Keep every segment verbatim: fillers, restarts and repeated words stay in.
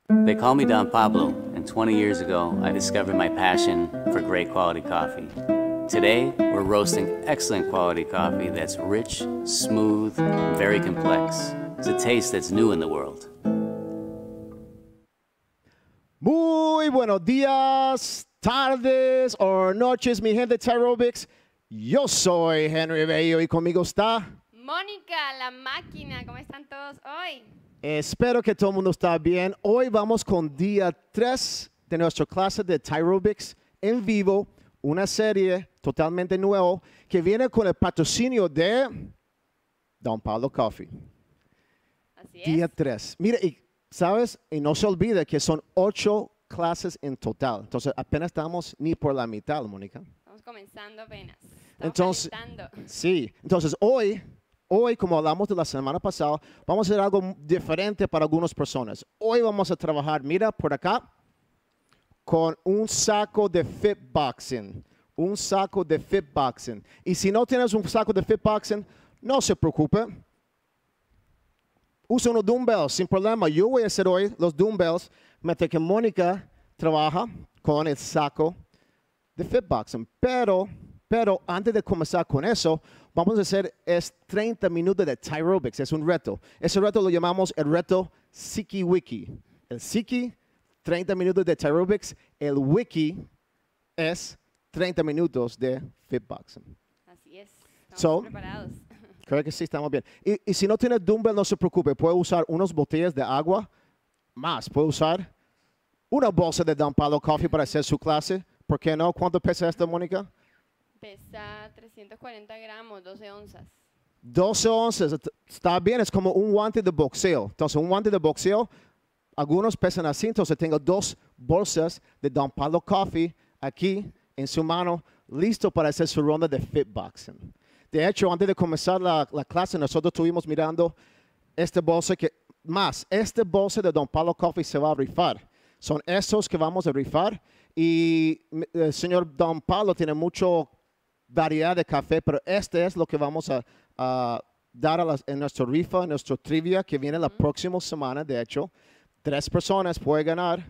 They call me Don Pablo, and twenty years ago, I discovered my passion for great quality coffee. Today, we're roasting excellent quality coffee that's rich, smooth, and very complex. It's a taste that's new in the world. Muy buenos días, tardes o noches, mi gente de Tyrobics. Yo soy Henry Bello y conmigo está... Mónica, la máquina. ¿Cómo están todos hoy? Espero que todo el mundo está bien. Hoy vamos con día tres de nuestra clase de Tyrobics en vivo, una serie totalmente nueva que viene con el patrocinio de Don Pablo Coffee. Así Día es. tres. Mira, y sabes, y no se olvide que son ocho clases en total. Entonces, apenas estamos ni por la mitad, Mónica. Estamos comenzando apenas. Estamos Entonces, calentando. sí. Entonces, hoy, hoy, como hablamos de la semana pasada, vamos a hacer algo diferente para algunas personas. Hoy vamos a trabajar, mira, por acá, con un saco de fitboxing. Un saco de fitboxing. Y si no tienes un saco de fitboxing, no se preocupe. Usa unos dumbbells sin problema. Yo voy a hacer hoy los dumbbells mientras que Mónica trabaja con el saco de fitboxing. Pero, pero antes de comenzar con eso, vamos a hacer es treinta minutos de Tyrobics. Es un reto. Ese reto lo llamamos el reto Siki Wiki. El Siki, treinta minutos de Tyrobics. El Wiki es treinta minutos de fitboxing. Así es. Estamos So, preparados. Creo que sí, estamos bien. Y, y si no tiene dumbbell, no se preocupe. Puede usar unas botellas de agua más. Puede usar una bolsa de Don Pablo Coffee para hacer su clase. ¿Por qué no? ¿Cuánto pesa esta, Mónica? Pesa trescientos cuarenta gramos, doce onzas. doce onzas. Está bien, es como un guante de boxeo. Entonces, un guante de boxeo, algunos pesan así. Entonces, tengo dos bolsas de Don Pablo Coffee aquí en su mano, listo para hacer su ronda de fitboxing. De hecho, antes de comenzar la, la clase, nosotros estuvimos mirando este bolsa que, más, este bolsa de Don Pablo Coffee se va a rifar. Son estos que vamos a rifar. Y el señor Don Pablo tiene mucha variedad de café, pero este es lo que vamos a, a dar a las, en nuestra rifa, en nuestro trivia, que viene la Mm. próxima semana. De hecho, tres personas pueden ganar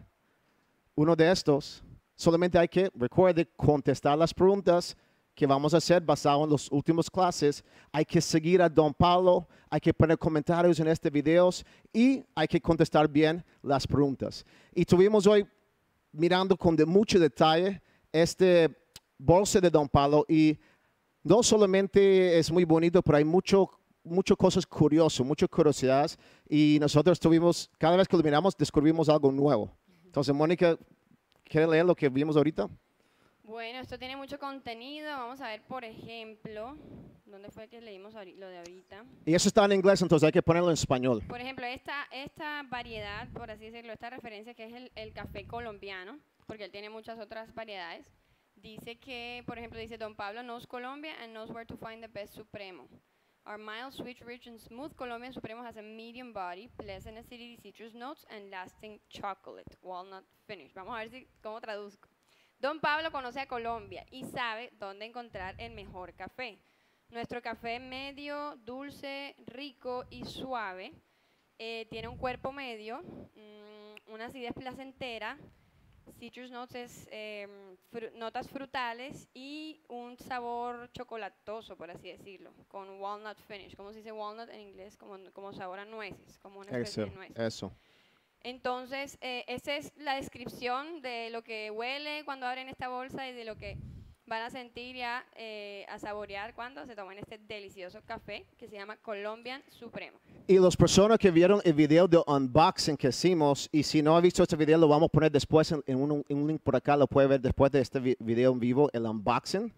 uno de estos. Solamente hay que, recuerde, contestar las preguntas que vamos a hacer basado en las últimas clases. Hay que seguir a Don Pablo, hay que poner comentarios en este video y hay que contestar bien las preguntas. Y tuvimos hoy mirando con de mucho detalle este bolsa de Don Pablo y no solamente es muy bonito, pero hay mucho, muchas cosas curiosas, muchas curiosidades y nosotros tuvimos, cada vez que lo miramos, descubrimos algo nuevo. Entonces, Mónica, ¿quiere leer lo que vimos ahorita? Bueno, esto tiene mucho contenido. Vamos a ver, por ejemplo, ¿dónde fue que leímos ahori- lo de ahorita? Y eso está en inglés, entonces hay que ponerlo en español. Por ejemplo, esta, esta variedad, por así decirlo, esta referencia que es el, el café colombiano, porque él tiene muchas otras variedades, dice que, por ejemplo, dice Don Pablo knows Colombia and knows where to find the best Supremo. Our mild, sweet, rich, and smooth Colombian Supremo has a medium body, pleasant acidity, citrus notes, and lasting chocolate, walnut finish. Vamos a ver si, cómo traduzco. Don Pablo conoce a Colombia y sabe dónde encontrar el mejor café. Nuestro café medio, dulce, rico y suave. Eh, tiene un cuerpo medio, mmm, una acidez placentera, citrus notes es eh, fru notas frutales y un sabor chocolatoso, por así decirlo, con walnut finish. ¿Cómo se dice walnut en inglés? Como, como sabor a nueces, como una especie Eso, de nuez. eso. Entonces, eh, esa es la descripción de lo que huele cuando abren esta bolsa y de lo que van a sentir ya, eh, a saborear cuando se toman este delicioso café que se llama Colombian Supremo. Y las personas que vieron el video de unboxing que hicimos, y si no ha visto este video, lo vamos a poner después en, en, un, en un link por acá, lo puede ver después de este vi video en vivo, el unboxing.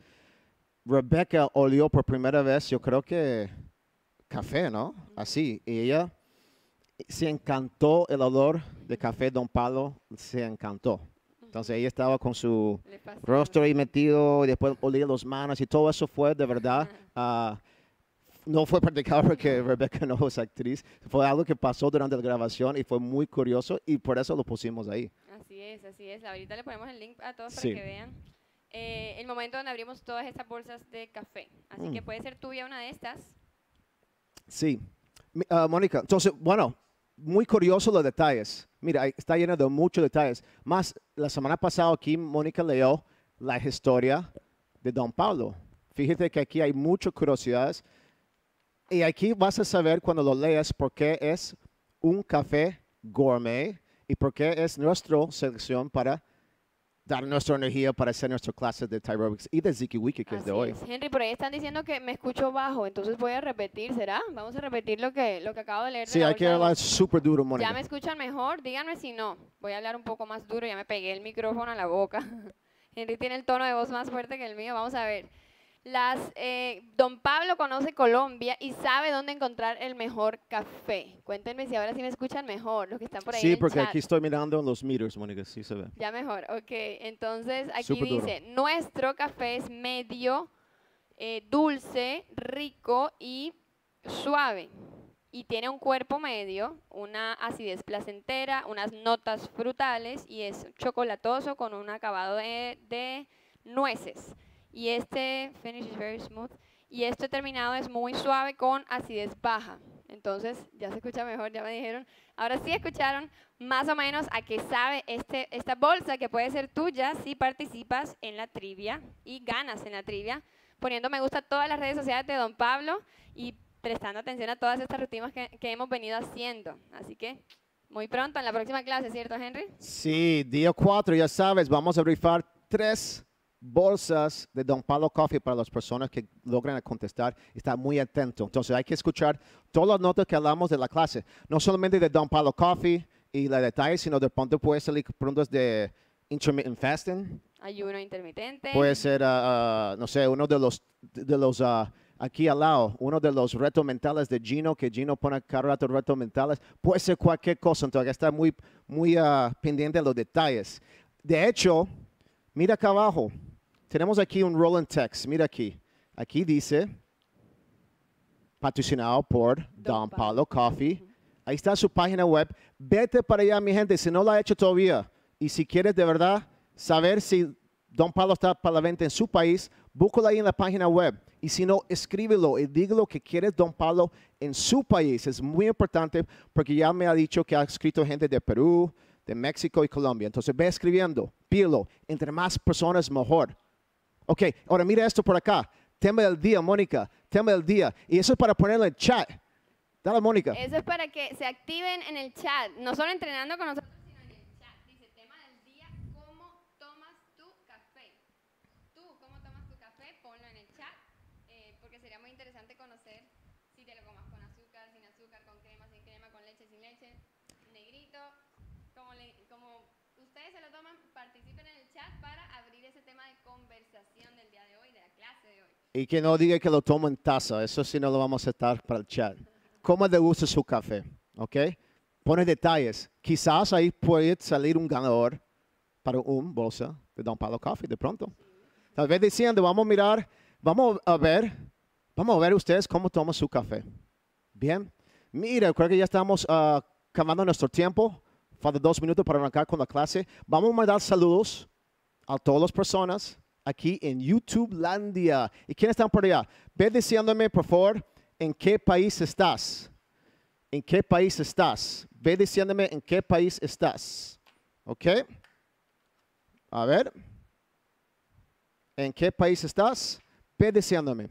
Rebecca olió por primera vez, yo creo que café, ¿no? Así, y ella se encantó el olor de café Don Pablo, se encantó. Entonces ella estaba con su Le fascina. rostro ahí metido y después olía las manos y todo eso fue de verdad. Uh, no fue practicado porque Rebecca no es actriz. Fue algo que pasó durante la grabación y fue muy curioso y por eso lo pusimos ahí. Así es, así es. Ahorita le ponemos el link a todos Sí. para que vean eh, el momento donde abrimos todas estas bolsas de café. Así Mm. que puede ser tuya una de estas. Sí. Mi- uh, Mónica, entonces, bueno, muy curioso los detalles. Mira, ahí está lleno de muchos detalles. Más, la semana pasada aquí Mónica leyó la historia de Don Pablo. Fíjate que aquí hay muchas curiosidades. Y aquí vas a saber cuando lo leas por qué es un café gourmet y por qué es nuestra selección para dar nuestra energía para hacer nuestras clases de Thai aerobics y de Ziki Wiki, que es Así de hoy. es. Henry, por ahí están diciendo que me escucho bajo, entonces voy a repetir, ¿será? Vamos a repetir lo que, lo que acabo de leer. de Sí, la hay que bolsa de hablar voz. súper duro, Mónica. ¿Ya me escuchan mejor? Díganme si no. Voy a hablar un poco más duro, ya me pegué el micrófono a la boca. Henry tiene el tono de voz más fuerte que el mío. Vamos a ver. Las, eh, Don Pablo conoce Colombia y sabe dónde encontrar el mejor café. Cuéntenme si ahora sí me escuchan mejor, los que están por ahí en Sí, el porque chat. aquí estoy mirando en los meters, Mónica, sí se ve. Ya mejor, ok. Entonces aquí Súper duro. dice, nuestro café es medio, eh, dulce, rico y suave. Y tiene un cuerpo medio, una acidez placentera, unas notas frutales y es chocolatoso con un acabado de, de nueces. Y este finish is very smooth. Y este terminado es muy suave con acidez baja. Entonces, ya se escucha mejor, ya me dijeron. Ahora sí escucharon más o menos a qué sabe este, esta bolsa que puede ser tuya si participas en la trivia y ganas en la trivia, poniendo me gusta a todas las redes sociales de Don Pablo y prestando atención a todas estas rutinas que, que hemos venido haciendo. Así que, muy pronto en la próxima clase, ¿cierto, Henry? Sí, día cuatro, ya sabes, vamos a rifar tres bolsas de Don Pablo Coffee para las personas que logran contestar. Está muy atento. Entonces hay que escuchar todas las notas que hablamos de la clase. No solamente de Don Pablo Coffee y la detalles, sino de pronto puede salir preguntas de intermittent fasting. Ayuno intermitente. Puede ser, uh, uh, no sé, uno de los, de los uh, aquí al lado, uno de los retos mentales de Gino, que Gino pone cada rato retos mentales. Puede ser cualquier cosa. Entonces hay que estar muy, muy uh, pendiente de los detalles. De hecho, mira acá abajo. Tenemos aquí un rolling text. Mira aquí. Aquí dice, patrocinado por Don Pablo Coffee. Ahí está su página web. Vete para allá, mi gente, si no lo ha hecho todavía. Y si quieres de verdad saber si Don Pablo está para la venta en su país, búscalo ahí en la página web. Y si no, escríbelo y dígalo que quieres Don Pablo en su país. Es muy importante porque ya me ha dicho que ha escrito gente de Perú, de México y Colombia. Entonces ve escribiendo, pídelo. Entre más personas, mejor. Ok, ahora mira esto por acá. Tema del día, Mónica. Tema del día. Y eso es para ponerlo en chat. Dale, Mónica. Eso es para que se activen en el chat, no solo entrenando con nosotros, sino en el chat. Dice, tema del día, ¿cómo tomas tu café? Tú, ¿cómo tomas tu café? Ponlo en el chat, eh, porque sería muy interesante conocer si te lo comas con azúcar, sin azúcar, con crema, sin crema, con leche, sin leche, negrito, como, le, como ustedes se lo toman, participen en el chat para abrir ese tema de conversación del día de hoy, de la clase de hoy. Y que no diga que lo tomo en taza. Eso sí no lo vamos a aceptar para el chat. ¿Cómo le gusta su café? ¿Ok? Pone detalles. Quizás ahí puede salir un ganador para un bolsa de Don Pablo Coffee de pronto. Tal vez diciendo, vamos a mirar, vamos a ver, vamos a ver ustedes cómo toman su café. Bien. Mira, creo que ya estamos uh, acabando nuestro tiempo. Falta dos minutos para arrancar con la clase. Vamos a mandar saludos a todas las personas aquí en YouTube Landia. ¿Y quiénes están por allá? Ve diciéndome, por favor, en qué país estás. ¿En qué país estás? Ve diciéndome en qué país estás. ¿Ok? A ver. ¿En qué país estás? Ve diciéndome.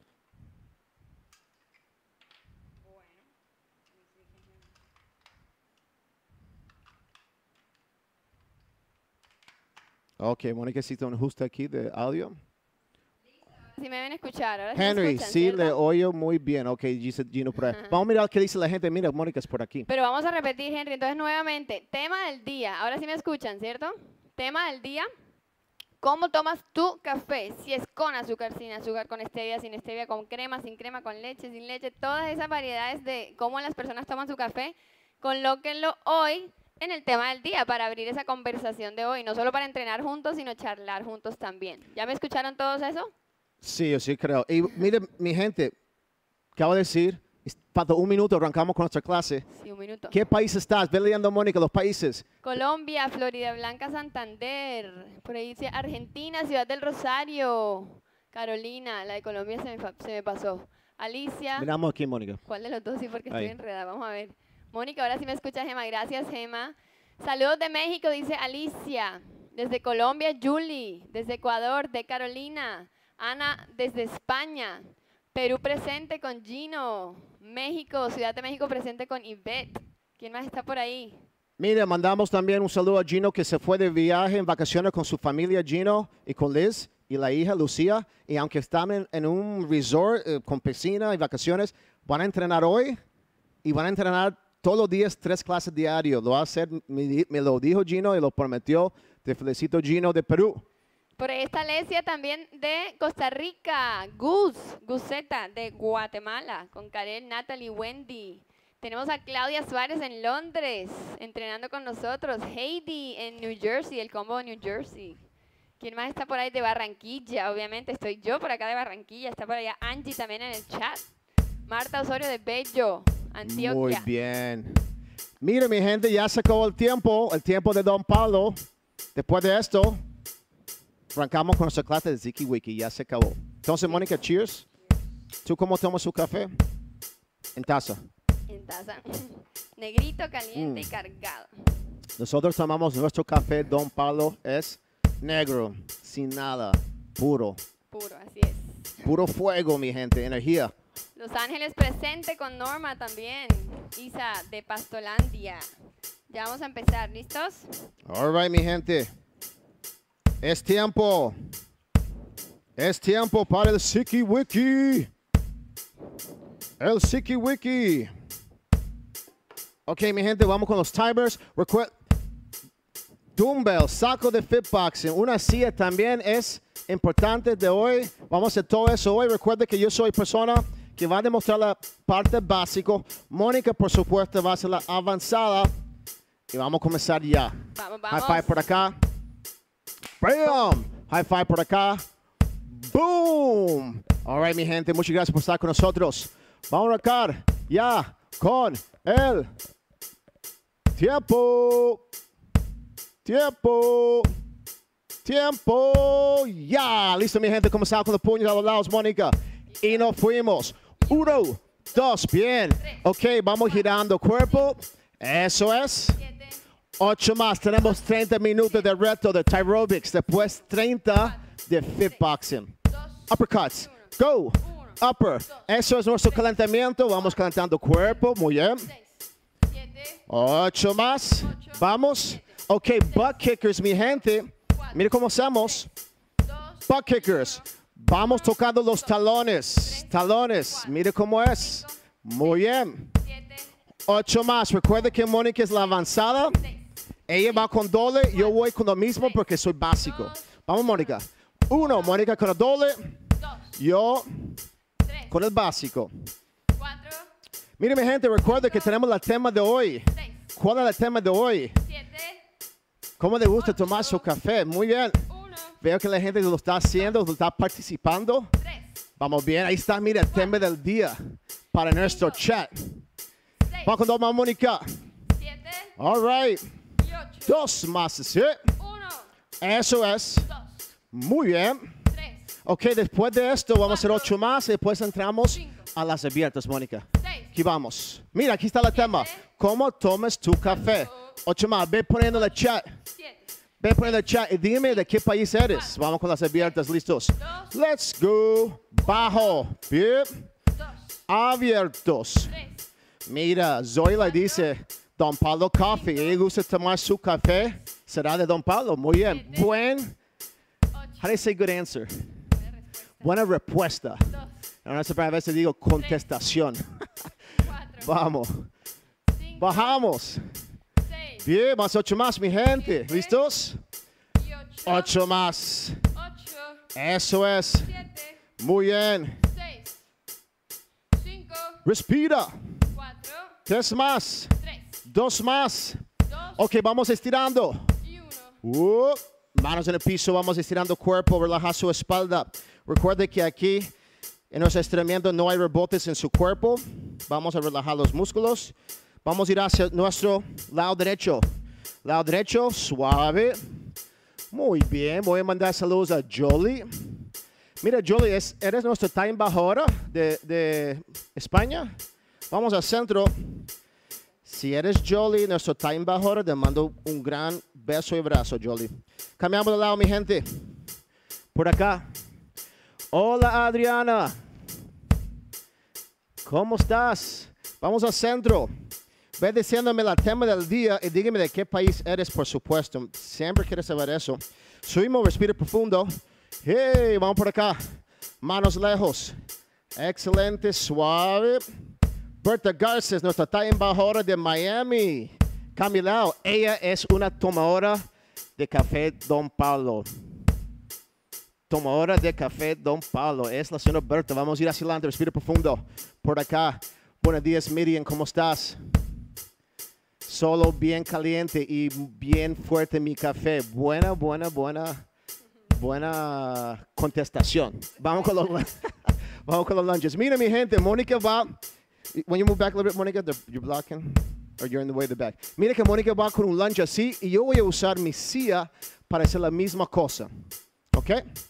Ok, Mónica, necesito un ajuste aquí de audio. Si me ven escuchar, ahora sí me Henry, escuchan, sí ¿cierto? le oyo muy bien. Ok, dice Gino por ahí. Vamos a mirar qué dice la gente. Mira, Mónica es por aquí. Pero vamos a repetir, Henry. Entonces, nuevamente, tema del día. Ahora sí me escuchan, ¿cierto? Tema del día. ¿Cómo tomas tu café? Si es con azúcar, sin azúcar, con stevia, sin stevia, con crema, sin crema, con leche, sin leche. Todas esas variedades de cómo las personas toman su café. Colóquenlo hoy en el tema del día para abrir esa conversación de hoy. No solo para entrenar juntos, sino charlar juntos también. ¿Ya me escucharon todos eso? Sí, yo sí creo. Y mire, mi gente, acabo de decir, falta un minuto, arrancamos con nuestra clase. Sí, un minuto. ¿Qué país estás? Ve leyendo, Mónica, los países. Colombia, Florida Blanca, Santander. Por ahí dice Argentina, Ciudad del Rosario. Carolina, la de Colombia se me, fa- se me pasó. Alicia. Miramos aquí, Mónica. ¿Cuál de los dos? Sí, porque Ahí. estoy enredada. Vamos a ver. Mónica, ahora sí me escucha Gema. Gracias, Gema. Saludos de México, dice Alicia. Desde Colombia, Julie. Desde Ecuador, de Carolina. Ana, desde España. Perú presente con Gino. México, Ciudad de México presente con Ivette. ¿Quién más está por ahí? Mire, mandamos también un saludo a Gino que se fue de viaje en vacaciones con su familia Gino y con Liz y la hija Lucía. Y aunque están en, en un resort eh, con piscina y vacaciones, van a entrenar hoy y van a entrenar todos los días tres clases diarios. Lo va a hacer, me, me lo dijo Gino y lo prometió. Te felicito, Gino de Perú. Por ahí está Alesia también de Costa Rica. Gus, Guseta de Guatemala, con Karel, Natalie, Wendy. Tenemos a Claudia Suárez en Londres, entrenando con nosotros. Heidi en New Jersey, el combo de New Jersey. ¿Quién más está por ahí de Barranquilla? Obviamente estoy yo por acá de Barranquilla. Está por allá Angie también en el chat. Marta Osorio de Bello, Antioquia. Muy bien. Mire, mi gente, ya se acabó el tiempo, el tiempo de Don Pablo. Después de esto, arrancamos con nuestra clase de Ziki Wiki. Ya se acabó. Entonces, Mónica, cheers. ¿Tú cómo tomas su café? En taza. En taza. Negrito, caliente Mm. y cargado. Nosotros tomamos nuestro café Don Pablo. Es negro, sin nada, puro. Puro, así es. Puro fuego, mi gente, energía. Los Ángeles presente con Norma también. Isa de Pastolandia. Ya vamos a empezar. ¿Listos? All right, mi gente. Es tiempo. Es tiempo para el Ziki Wiki. El Ziki Wiki. Ok, mi gente, vamos con los timers. Recuerda, dumbbell, saco de fitboxing, una silla también es importante de hoy. Vamos a hacer todo eso hoy. Recuerda que yo soy persona que va a demostrar la parte básica. Mónica, por supuesto, va a hacer la avanzada. Y vamos a comenzar ya. Vamos, High vamos. five por acá. Bam. High five por acá. Boom. All right, mi gente, muchas gracias por estar con nosotros. Vamos a arrancar ya con el tiempo. Tiempo. Tiempo. Ya. Listo, mi gente. Comenzamos con los puños a los lados, Mónica. Y nos fuimos. Uno, dos. Bien. Ok, vamos girando cuerpo. Eso es. Siete, Ocho más. Tenemos treinta minutos de reto de Tyrobics. Después treinta de fitboxing. dos, Uppercuts. Go. Upper. Eso es nuestro calentamiento. Vamos calentando cuerpo. Muy bien. seis, siete, Ocho más. Vamos. Ok, butt kickers, mi gente. Mire cómo hacemos. dos, Butt kickers. Vamos tocando los talones. Talones. Mire cómo es. Muy bien. siete, Ocho más. Recuerde que Mónica es la avanzada. seis, Ella va con doble. Yo voy con lo mismo porque soy básico. Vamos, Mónica. Uno. Mónica con el doble. dos, Yo tres, con el básico. cuatro, Mire, mi gente. Recuerde que tenemos el tema de hoy. seis, ¿Cuál es el tema de hoy? siete, ¿Cómo le gusta tomar su café? Muy bien. uno, Veo que la gente lo está haciendo, lo está participando. tres, Vamos bien. Ahí está, mira, el tema del día para nuestro chat. seis, Vamos con dos, Mónica. siete All right. y ocho. Dos más, ¿sí? uno, Eso es. dos, Muy bien. tres, Ok, después de esto vamos a hacer ocho más y después entramos a las abiertas, Mónica. seis, Aquí vamos. Mira, aquí está el tema. ¿Cómo tomas tu café? Ocho más. Ve poniendo el chat. siete, Ve poniendo el chat y dime de qué país eres. Vamos con las abiertas, listos. Let's go. Bajo. Bien. dos, Abiertos. tres, Mira, Zoila dice, Don Pablo Coffee. ¿Le gusta tomar su café? Será de Don Pablo. Muy bien. Buen. ocho, How do you say good answer? buena respuesta. Buena respuesta. dos, Ahora a veces digo contestación. cuatro, Vamos. cinco, Bajamos. seis Bien, más ocho más, mi gente. ¿Listos? y ocho, Ocho más. ocho, Eso es. siete, Muy bien. seis, cinco, Respira. cuatro, Tres más. tres, Dos más. dos Ok, vamos estirando. y uno. Uh, manos en el piso, vamos estirando cuerpo, relaja su espalda. Recuerde que aquí en nuestro estiramiento no hay rebotes en su cuerpo. Vamos a relajar los músculos. Vamos a ir hacia nuestro lado derecho. Lado derecho, suave. Muy bien, voy a mandar saludos a Jolie. Mira, Jolie, es, ¿eres nuestro time bajadora de, de España? Vamos al centro. Si eres Jolie, nuestro time embajador, te mando un gran beso y abrazo, Jolie. Cambiamos de lado, mi gente. Por acá. Hola, Adriana. ¿Cómo estás? Vamos al centro. Ve diciéndome el tema del día y dígame de qué país eres, por supuesto. Siempre quiero saber eso. Subimos, respira profundo. Hey, vamos por acá. Manos lejos. Excelente, suave. Berta Garces, nuestra talla embajadora de Miami. Camilao, ella es una tomadora de café Don Pablo. Tomadora de café Don Pablo. Es la señora Berta. Vamos a ir hacia adelante, respira profundo. Por acá. Buenos días, Miriam. ¿Cómo estás? Solo bien caliente y bien fuerte mi café. Buena, buena, buena, buena contestación. Vamos con los, vamos con los lunches. Mira, mi gente, Mónica va. When you move back a little bit, Mónica, you're blocking, or you're in the way of the back. Mira que Mónica va con un lunch así y yo voy a usar mi silla para hacer la misma cosa. ¿Ok?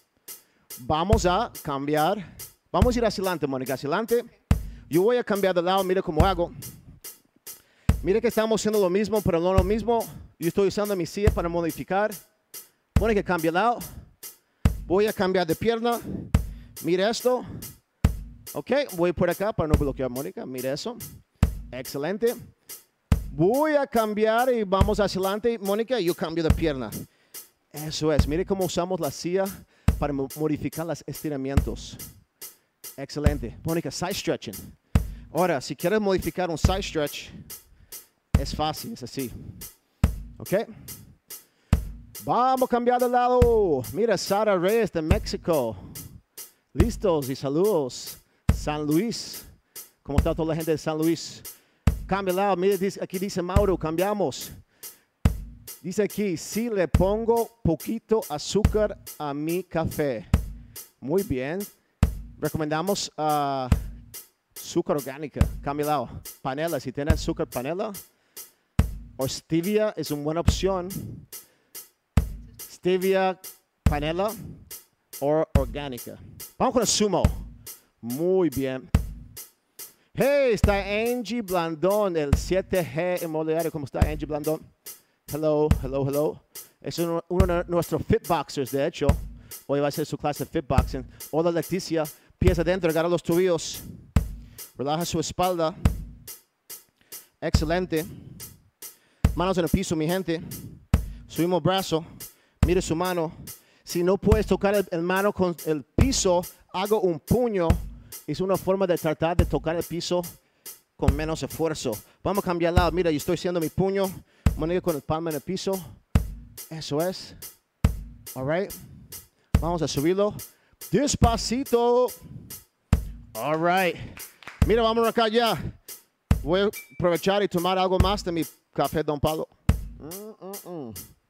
Vamos a cambiar. Vamos a ir hacia adelante, Mónica, hacia adelante. Yo voy a cambiar de lado, mira cómo hago. Mira que estamos haciendo lo mismo, pero no lo mismo. Yo estoy usando mi silla para modificar. Mónica, cambia de lado. Voy a cambiar de pierna. Mira esto. Ok, voy por acá para no bloquear a Mónica. Mira eso. Excelente. Voy a cambiar y vamos hacia adelante. Mónica, yo cambio de pierna. Eso es. Mire cómo usamos la silla para modificar los estiramientos. Excelente. Mónica, side stretching. Ahora, si quieres modificar un side stretch, es fácil, es así. Ok. Vamos a cambiar de lado. Mira, Sara Reyes de México. Listos y saludos. San Luis. ¿Cómo está toda la gente de San Luis? Cambia de lado. Mira, dice, aquí dice Mauro, cambiamos. Dice aquí, si le pongo poquito azúcar a mi café. Muy bien. Recomendamos uh, azúcar orgánica. Cambia de lado. Panela, si tienes azúcar panela. O stevia es una buena opción. Stevia, panela o orgánica. Vamos con el sumo. Muy bien. Hey, está Angie Blandón, el siete G Inmobiliario. ¿Cómo está Angie Blandón? Hello, hello, hello. Es uno, uno de nuestros fitboxers, de hecho. Hoy va a ser su clase de fitboxing. Hola, Leticia. Pies adentro, agarra los tobillos. Relaja su espalda. Excelente. Manos en el piso, mi gente. Subimos brazo. Mire su mano. Si no puedes tocar el, el mano con el piso, hago un puño. Es una forma de tratar de tocar el piso con menos esfuerzo. Vamos a cambiar de lado. Mira, yo estoy haciendo mi puño. Mónica con el palma en el piso. Eso es. All right. Vamos a subirlo. Despacito. All right. Mira, vamos acá ya. Voy a aprovechar y tomar algo más de mi café Don Pablo. Mm, mm, mm.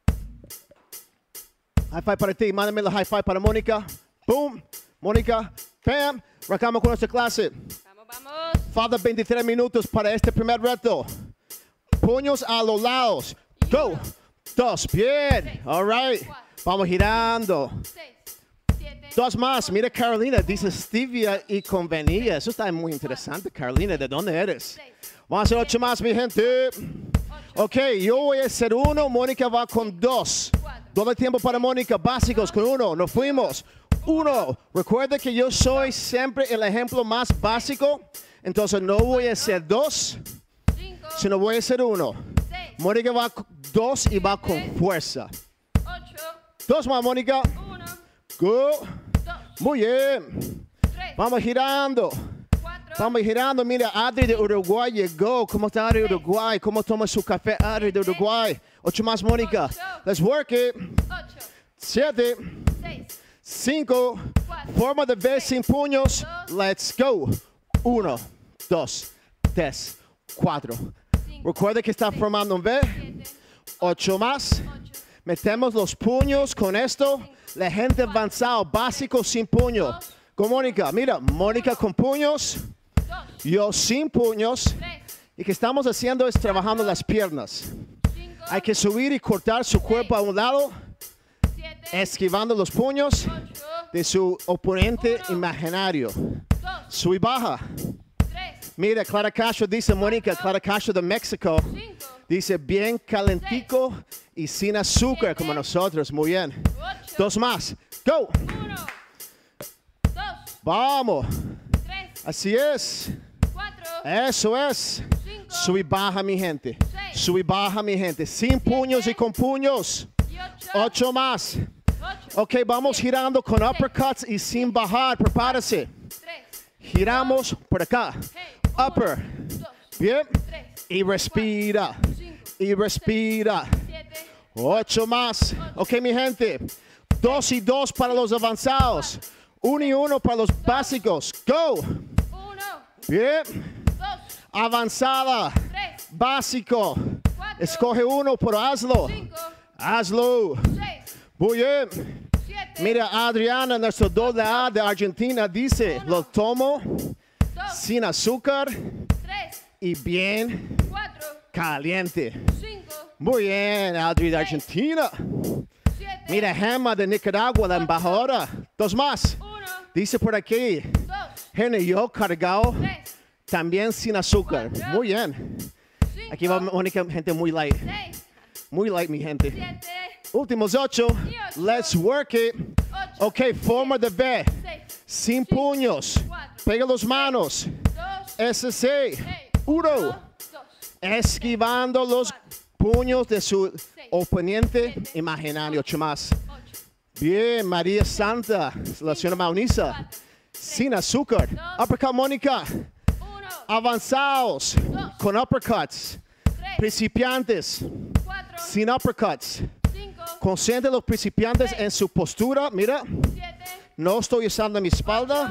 High five para ti. Mándame la high five para Mónica. Boom. Mónica. Bam. Arrancamos con nuestra clase. Vamos, vamos. Faltan veintitrés minutos para este primer reto. Puños a los lados. Go. Dos. Bien. All right. Vamos girando. Dos más. Mira, Carolina. Dice stevia y convenía. Eso está muy interesante, Carolina. ¿De dónde eres? Vamos a hacer ocho más, mi gente. Ok, yo voy a hacer uno. Mónica va con dos. Doble tiempo para Mónica. Básicos con uno. Nos fuimos. Uno. Recuerda que yo soy siempre el ejemplo más básico. Entonces no voy a hacer dos, sino voy a hacer uno. Mónica va con dos y va con fuerza. Dos más, Mónica. Go. Muy bien. Vamos girando. Vamos girando. Mira, Adri de Uruguay llegó. ¿Cómo está Adri de Uruguay? ¿Cómo toma su café Adri de Uruguay? Ocho más, Mónica. Let's work it. Siete. Cinco. Forma de vez sin puños. Let's go. Uno, dos, tres, cuatro. Recuerda que está formando un V. Ocho más. Metemos los puños con esto. La gente avanzado, básico sin puño. Con Mónica. Mira, Mónica con puños. Yo sin puños. Y que estamos haciendo es trabajando las piernas. Hay que subir y cortar su cuerpo a un lado. Esquivando los puños de su oponente imaginario. Sube y baja. Mira, Clara Castro dice, Mónica, Clara Castro de México. cinco, Dice, bien calentico y sin azúcar como nosotros. Muy bien. ocho, Dos más. Go. uno, dos, Vamos. tres, Así es. cuatro, Eso es. cinco, Sub y baja, mi gente. seis, Sub y baja, mi gente. Sin puños y con puños. y ocho, Ocho más. ocho, Ok, vamos girando con uppercuts y sin bajar. Prepárese. tres, Giramos por acá. hey, Upper. dos, Bien. tres, Y respira. cinco, Y respira. siete, Ocho más. Ok, mi gente. Dos y dos para los avanzados. Uno y uno para los básicos. Go. uno, Bien. dos, Avanzada. tres, Básico. cuatro, Escoge uno, pero hazlo. cinco, Hazlo. seis, Muy bien. siete, Mira, Adriana, nuestro doble A de Argentina, dice, lo tomo dos, sin azúcar tres, y bien cuatro, caliente. cinco, Muy bien, Adri de Argentina. siete, Mira, Gemma de Nicaragua, la embajadora. Dos más. uno, Dice por aquí, dos, Gene, yo cargado tres, también sin azúcar. Muy bien. cinco, Aquí va Mónica, gente muy light. seis, Muy light, mi gente. siete, Últimos ocho. ocho. Let's work it. ocho, Ok, forma de B. seis, Sin puños. cuatro, Pega las manos. dos, S C. seis, Uno. dos, Esquivando los puños de su oponente imaginario. Ocho más. ocho, Bien, María Santa. La señora Maunisa. Sin azúcar. Uppercut, Mónica. uno, Avanzados. Con uppercuts. tres, Principiantes. cuatro, Sin uppercuts. cinco, Concentre los principiantes en su postura. Mira, siete, no estoy usando mi espalda.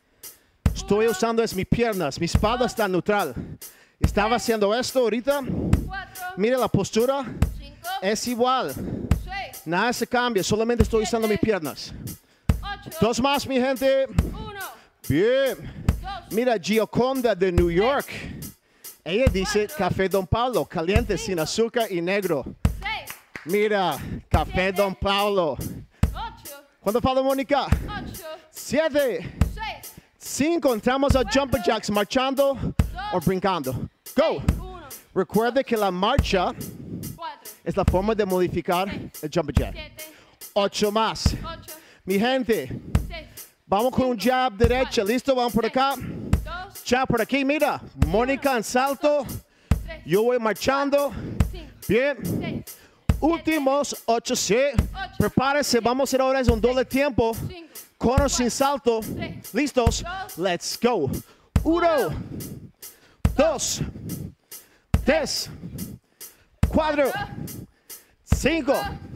Estoy usando es mis piernas. Mi espalda está neutral. Estaba haciendo esto ahorita. cuatro, Mira la postura. cinco, Es igual. seis, Nada se cambia. Solamente estoy usando mis piernas. ocho, Dos más, mi gente. uno, Bien. dos, Mira, Gioconda de New York. Ella dice café Don Pablo, caliente, sin azúcar y negro. seis, Mira, café Don Pablo. ocho, ¿Cuánto falta, Mónica? ocho, Siete. seis, Cinco. Entramos a Jumper Jacks marchando o brincando. Go. uno, Recuerde que la marcha cuatro, es la forma de modificar el Jumper Jack. siete, Ocho más. ocho, Mi gente, seis, vamos con un jab derecha. ¿Listo? Vamos por acá. dos, Jab por aquí. Mira, Mónica en salto. tres, Yo voy marchando. cinco, Bien. seis, Últimos ocho, sí. Prepárese. Vamos a hacer ahora un doble tiempo. cinco, Con o sin salto. ¿Listos? Let's go. Uno. Dos. Tres. Cuatro. Cinco.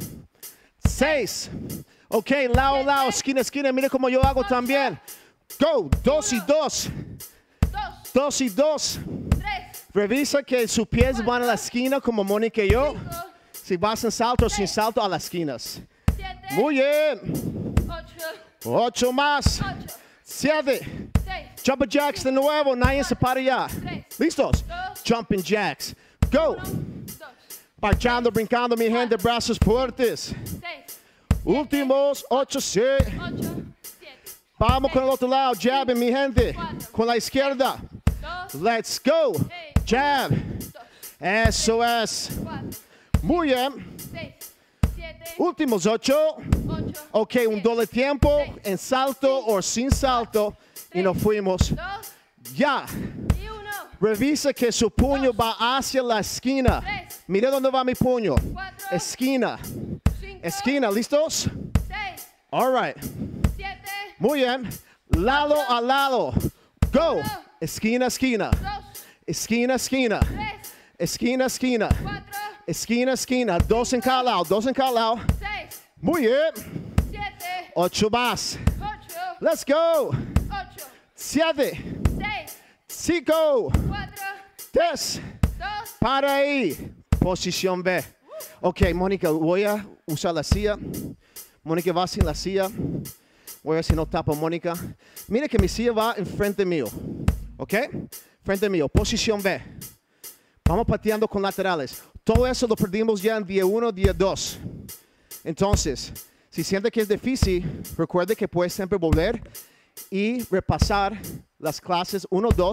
Seis. Ok, lado, lado, esquina, esquina. Mire como yo hago también. Go. Dos y dos. dos, Dos y dos. tres, Revisa que sus pies van a la esquina como Mónica y yo. cinco, Si vas en salto o sin salto a las esquinas. siete, Muy bien. ocho, Ocho más. ocho, Siete. seis, Jumping jacks de nuevo. Nadie se para ya. ¿Listos? Jumping jacks. Go. dos, Marchando, brincando, mi gente. Brazos fuertes. seis, Últimos ocho, sí. ocho, siete, Vamos con el otro lado. Jab, mi gente. Con la izquierda. dos, Let's go. Jab. dos, Eso es. cuatro, Muy bien. seis, siete, Últimos ocho. ocho, Ok, un doble tiempo en salto o sin salto. Y nos fuimos. dos Ya. y uno, Revisa que su puño va hacia la esquina. Mire dónde va mi puño. cuatro, Esquina. cinco, Esquina, ¿listos? seis, All right. siete, Muy bien. Lado a lado. Go. Esquina, esquina. dos, Esquina, esquina. tres, Esquina, esquina. cuatro, Esquina, esquina. Dos en cada lado. Dos en cada lado. seis, Muy bien. siete, Ocho más. ocho, Let's go. ocho, Siete. seis, Cinco. cuatro, Tres. dos, Para ahí. Posición B. Ok, Mónica, voy a usar la silla. Mónica va sin la silla. Voy a ver si no tapo Mónica. Mira que mi silla va enfrente mío. Ok? Frente mío. Posición B. Vamos pateando con laterales. Todo eso lo perdimos ya en día uno, día dos. Entonces, si siente que es difícil, recuerde que puede siempre volver y repasar las clases uno, dos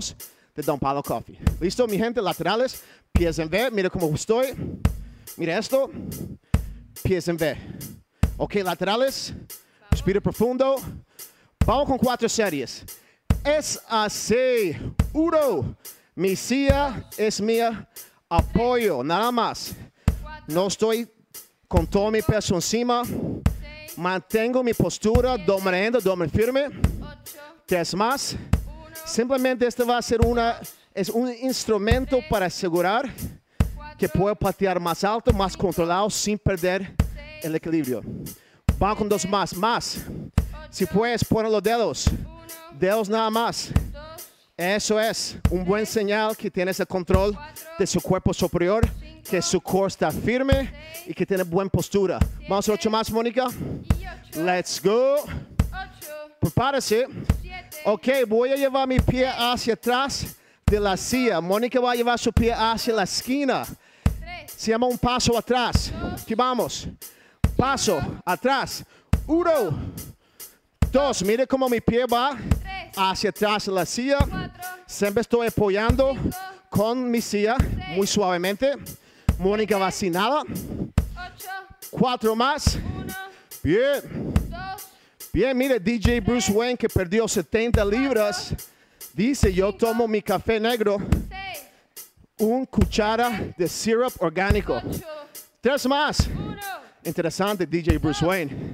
de Don Pablo Coffee. ¿Listo, mi gente? Laterales, pies en V. Mira cómo estoy. Mira esto. Pies en V. Ok, laterales. Respira profundo. Vamos con cuatro series. Es así. Uno. Mi silla es mía. Apoyo, nada más. No estoy con todo mi peso encima. Mantengo mi postura, dominando, domen firme. Tres más. Simplemente este va a ser una, es un instrumento para asegurar que puedo patear más alto, más controlado, sin perder el equilibrio. Vamos con dos más. Más. Si puedes, pon los dedos. Dedos nada más. Eso es un buen señal que tienes el control de su cuerpo superior, que su core está firme y que tiene buena postura. Vamos a ocho más, Mónica. Let's go. Prepárese. Ok, voy a llevar mi pie hacia atrás de la silla. Mónica va a llevar su pie hacia la esquina. Se llama un paso atrás. Aquí vamos. Paso atrás. Uno. Dos. Mire cómo mi pie va hacia atrás de la silla. Siempre estoy apoyando con mi silla muy suavemente. Mónica va sin nada. Cuatro más. Bien. Bien, mire, D J Bruce Wayne, que perdió setenta libras, dice, yo tomo mi café negro, un cuchara de syrup orgánico. Tres más. Interesante, D J Bruce Wayne.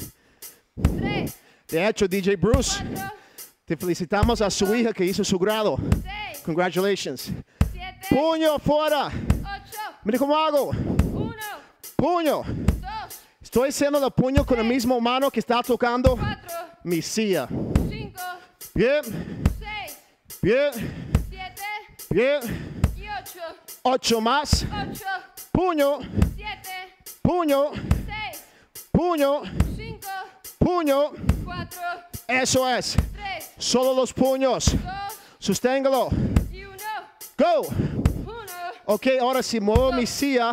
De hecho, D J Bruce, te felicitamos a su hija que hizo su grado. Congratulations. Puño afuera. Mire cómo hago. Puño. Estoy haciendo el puño con la misma mano que está tocando mi silla. Bien. Bien. Bien. Ocho más. Puño. Puño. Puño. Puño. Eso es. Solo los puños. Susténgalo. Go. Ok, ahora si muevo mi silla.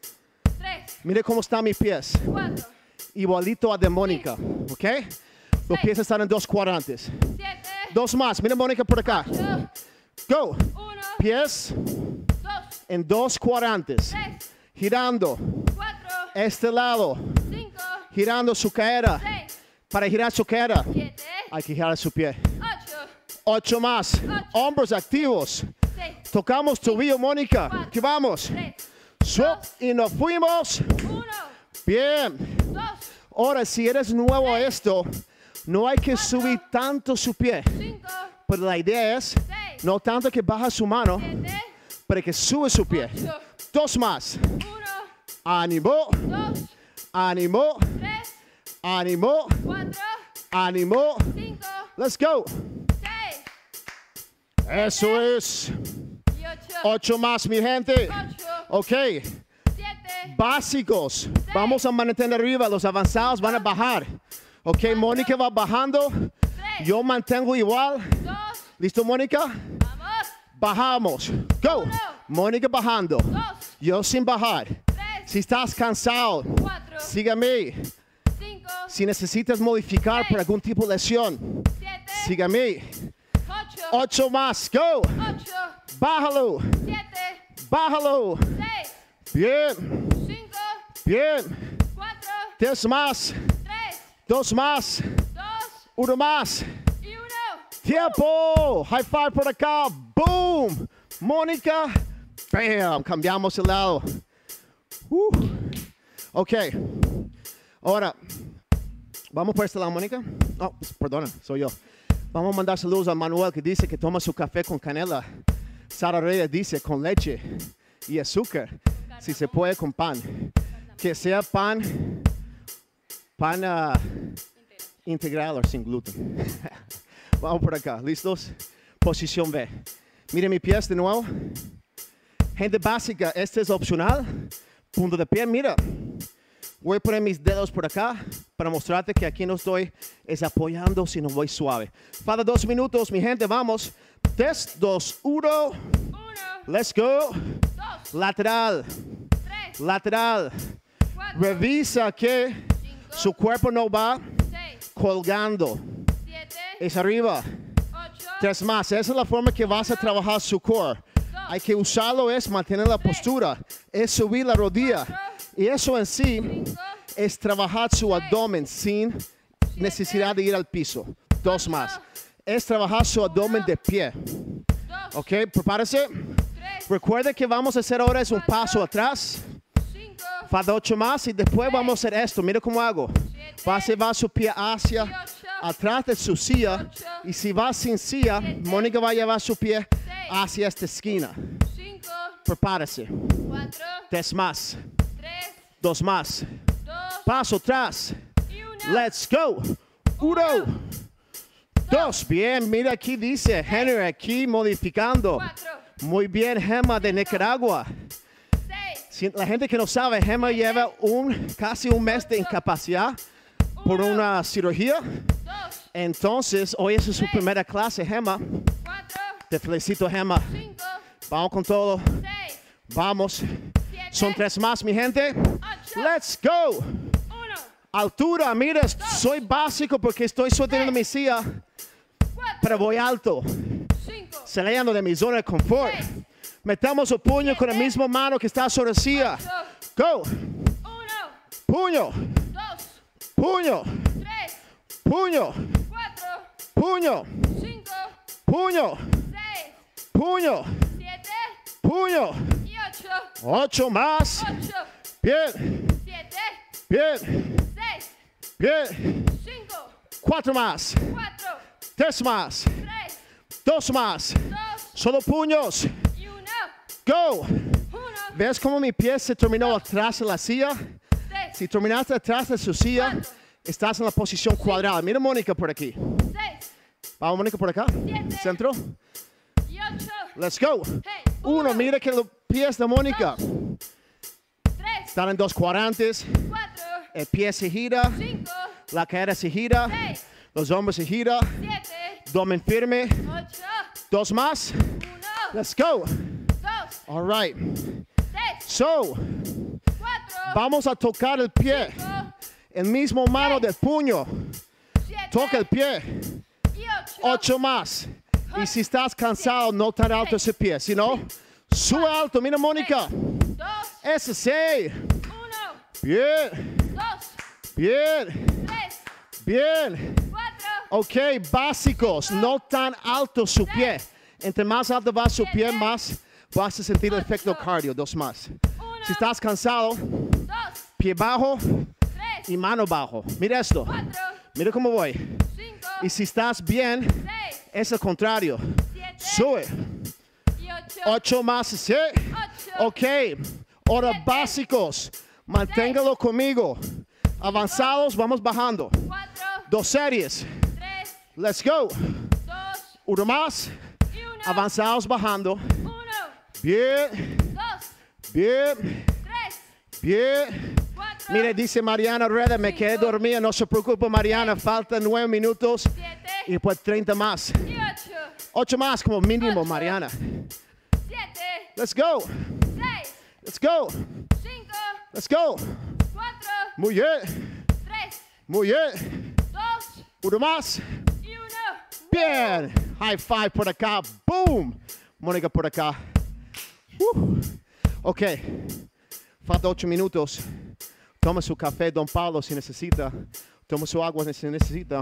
Mire cómo están mis pies. Cuatro. Igualito a de Mónica. ¿Ok? Los pies están en dos cuadrantes. Siete. Dos más. Mire Mónica por acá. Ocho. Go. Uno. Pies Dos. en dos cuadrantes. Tres. Girando. Cuatro. Este lado. Cinco. Girando su cadera. Seis. Para girar su cadera, Siete. hay que girar su pie. Ocho. Ocho más. Hombros activos. Seis. Tocamos tobillo, Mónica. Cuatro. Aquí vamos. Tres. Swap y nos fuimos. Uno. Bien. Dos. Ahora, si eres nuevo a esto, no hay que subir tanto su pie. Cinco. Pero la idea es, Seis. no tanto que baja su mano, Siete. pero que sube su pie. Ocho. Dos más. Uno. Ánimo, Dos. ánimo, Tres. ánimo, Cuatro. ánimo. Cinco. Let's go. Seis. Eso es. Y ocho. Ocho más, mi gente. Ocho. Ok. Siete. Básicos. Vamos a mantener arriba. Los avanzados van a bajar. Ok, Mónica va bajando. Tres. Yo mantengo igual. Dos. ¿Listo, Mónica? Vamos. Bajamos. Go. Uno. Mónica bajando. Dos. Yo sin bajar. Tres. Si estás cansado, Cuatro. sígame. Cinco. Si necesitas modificar por algún tipo de lesión, Siete. sígame. Ocho. Ocho más. Go. Ocho. Bájalo. Siete. Bájalo. Seis. Bien. Cinco. Bien. Cuatro. Tres más. Tres. Dos más. Dos. Uno más. Y uno. Tiempo. High five por acá. Boom. Mónica. Bam. Cambiamos el lado. Uh. Ok. Ahora, vamos por este lado, Mónica. Oh, perdona, soy yo. Vamos a mandar saludos a Manuel que dice que toma su café con canela. Sara Reyes dice con leche y azúcar. Si se puede con pan. Que sea pan, pan uh, integral o sin gluten. Vamos por acá, ¿listos? Posición B. Miren mis pies de nuevo. Gente básica, este es opcional. Punto de pie, mira. Voy a poner mis dedos por acá para mostrarte que aquí no estoy es apoyando, sino voy suave. Para dos minutos, mi gente, vamos. Tres, dos, uno. Uno. Let's go. Dos. Lateral, Tres. lateral. Cuatro. Revisa que Cinco. su cuerpo no va Seis. colgando. Siete. Es arriba. Ocho. Tres más. Esa es la forma que vas a trabajar su core. Hay que usarlo, es mantener la postura, es subir la rodilla. Y eso en sí es trabajar su abdomen sin necesidad de ir al piso. Dos más. Es trabajar su abdomen de pie. Ok, prepárese. Recuerde que vamos a hacer ahora es un paso atrás. Falta ocho más y después vamos a hacer esto. Mira cómo hago. Va a llevar su pie hacia atrás de su silla. Y si va sin silla, Mónica va a llevar su pie hacia esta esquina. Prepárese. Tres más. Dos más. Paso atrás. Let's go. Uno. Dos. Bien, mira aquí dice Henry aquí modificando. Muy bien, Gemma de Nicaragua. Si la gente que no sabe, Gemma lleva un, casi un mes de incapacidad por una cirugía. Entonces, hoy es su primera clase, Gemma. Te felicito, Gemma. Vamos con todo. Vamos. Son tres más, mi gente. Let's go. Altura, mira, soy básico porque estoy sosteniendo mi silla, pero voy alto. Saliendo de mi zona de confort. Metamos el puño con la misma mano que está sobre la silla. Go. Puño. Puño. Puño. Puño. Puño. Puño. Puño. Ocho más. Bien. Bien. Bien. Cuatro más. Tres más. Dos más. Solo puños. Go. ¿Ves cómo mi pie se terminó atrás de la silla? Si terminaste atrás de su silla, estás en la posición cuadrada. Mira Mónica por aquí. Vamos Mónica por acá. Centro. Let's go. Uno, mira que los pies de Mónica están en dos cuadrantes. El pie se gira. La cadera se gira. Los hombros se giran. Abdomen firme. Dos más. Let's go. All right. So, vamos a tocar el pie. El mismo mano del puño. Toca el pie. Ocho más. Y si estás cansado, no tan alto ese pie. Si no, sube alto. Mira, Mónica. Ese sí. Bien. Bien. Bien. Ok, básicos. No tan alto su pie. Entre más alto va su pie, más vas a sentir el efecto cardio. Dos más. Si estás cansado, pie bajo y mano bajo. Mira esto. Mira cómo voy. Y si estás bien, es el contrario. Sube. Ocho más. ¿Sí? Ok. Ahora básicos. Manténgalo conmigo. Avanzados, vamos bajando. Dos series. Let's go. Uno más. Avanzados bajando. Bien. Bien. Bien. Mire, dice Mariana Reda, me quedé dormida. No se preocupe, Mariana. Faltan nueve minutos. Y después treinta más. Ocho más como mínimo, Mariana. Let's go. Let's go. Let's go. Muy bien. Muy bien. Uno más. Bien. High five por acá. Boom. Mónica por acá. Uh. Ok. Falta ocho minutos. Toma su café, Don Pablo, si necesita. Toma su agua si necesita.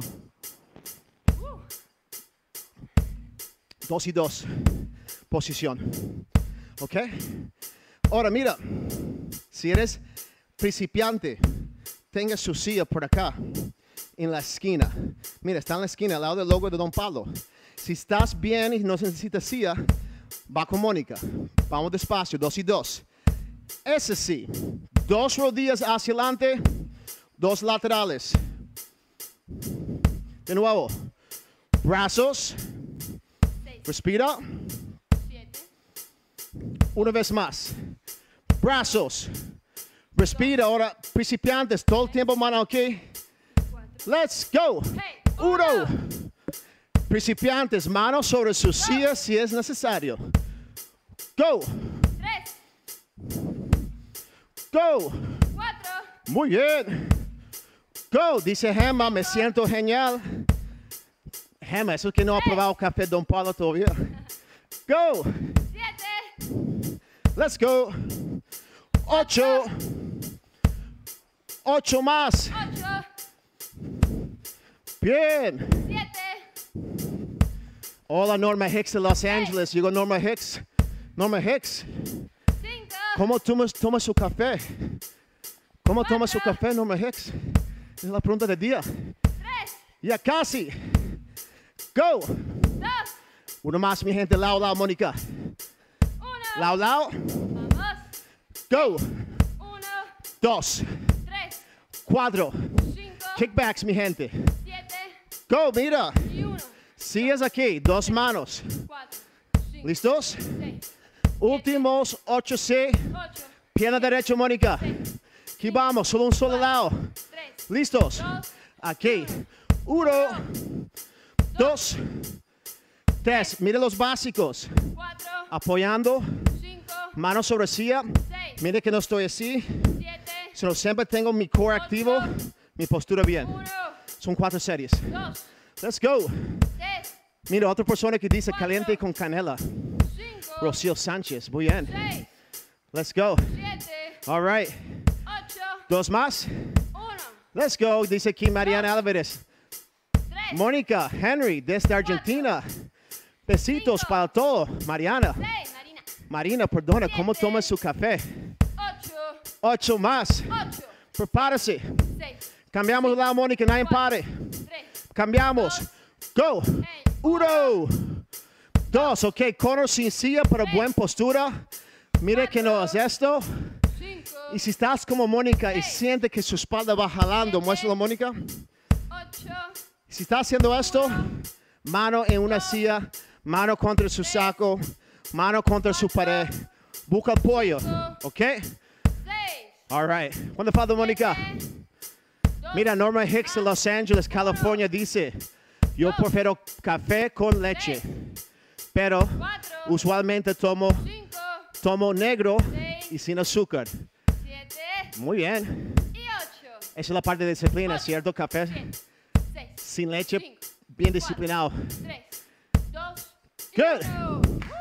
Dos y dos. Posición. Ok. Ahora mira. Si eres principiante, tenga su silla por acá. En la esquina. Mira, está en la esquina, al lado del logo de Don Pablo. Si estás bien y no necesitas silla, va con Mónica. Vamos despacio, dos y dos. Ese sí. Dos rodillas hacia adelante, dos laterales. De nuevo. Brazos. Respira. Una vez más. Brazos. Respira. Ahora, principiantes, todo el tiempo mano aquí. Let's go. Uno. Principiantes, manos sobre su silla si es necesario. Go. Go. Muy bien. Go. Dice Gemma, me siento genial. Gemma, eso es que no ha probado café Don Pablo todavía. Go. siete, Let's go. Ocho. Ocho más. ocho, Bien. siete, Hola, Norma Hicks de Los Angeles. Llegó Norma Hicks. Norma Hicks, cinco, ¿cómo tomas, toma su café? ¿Cómo toma su café, Norma Hicks? Es la pregunta del día. tres, Ya casi. Go. dos, Uno más, mi gente. Lao, lao, Mónica. uno. Lao, lao. Vamos. Go. uno, Dos. tres, Cuatro. cinco, Kickbacks, mi gente. siete Go, mira. y uno. Sigues aquí. Dos manos. cuatro, cinco, ¿Listos? seis, Últimos ocho C. ocho, Pierna derecha, Mónica. Aquí vamos. Solo un solo lado. tres, ¿Listos? dos, Aquí. Uno. Dos. Tres. Mire los básicos. cuatro, Apoyando. cinco, Mano sobre silla. seis, Mire que no estoy así. siete, Sino siempre tengo mi core activo. Mi postura bien. uno, Son cuatro series. dos, Let's go. tres, Mira, otra persona que dice caliente con canela. cinco, Rocío Sánchez. Muy bien. seis, Let's go. siete, All right. ocho, Dos más. uno, Let's go. Dice aquí Mariana Álvarez. tres, Mónica Henry desde Argentina. Besitos Cinco. para todo. Mariana. seis, Marina, Marina, perdona, ¿cómo Siete. toma su café? ocho, Ocho más. ocho, Prepárese. seis, Cambiamos de lado, Mónica, nadie pare. tres, Cambiamos. Go. Uno. Dos. Ok, corner sin silla, pero buena postura. Mire que no es esto. cinco, Y si estás como Mónica y siente que su espalda va jalando, muéstralo, Mónica. ocho, Si está haciendo esto, mano en una silla, mano contra su saco, mano contra su pared. Busca apoyo. ¿Ok? seis, All right. ¿Cuándo falta, Mónica? dos, Mira, Norma Hicks de Los Angeles, California dice, yo prefiero café con leche, pero cuatro, usualmente tomo, cinco, tomo negro seis, y sin azúcar. siete Muy bien. y ocho, Esa es la parte de disciplina, ¿cierto? Café siete, seis, sin leche, cinco, bien disciplinado. tres, dos, y Good. uno.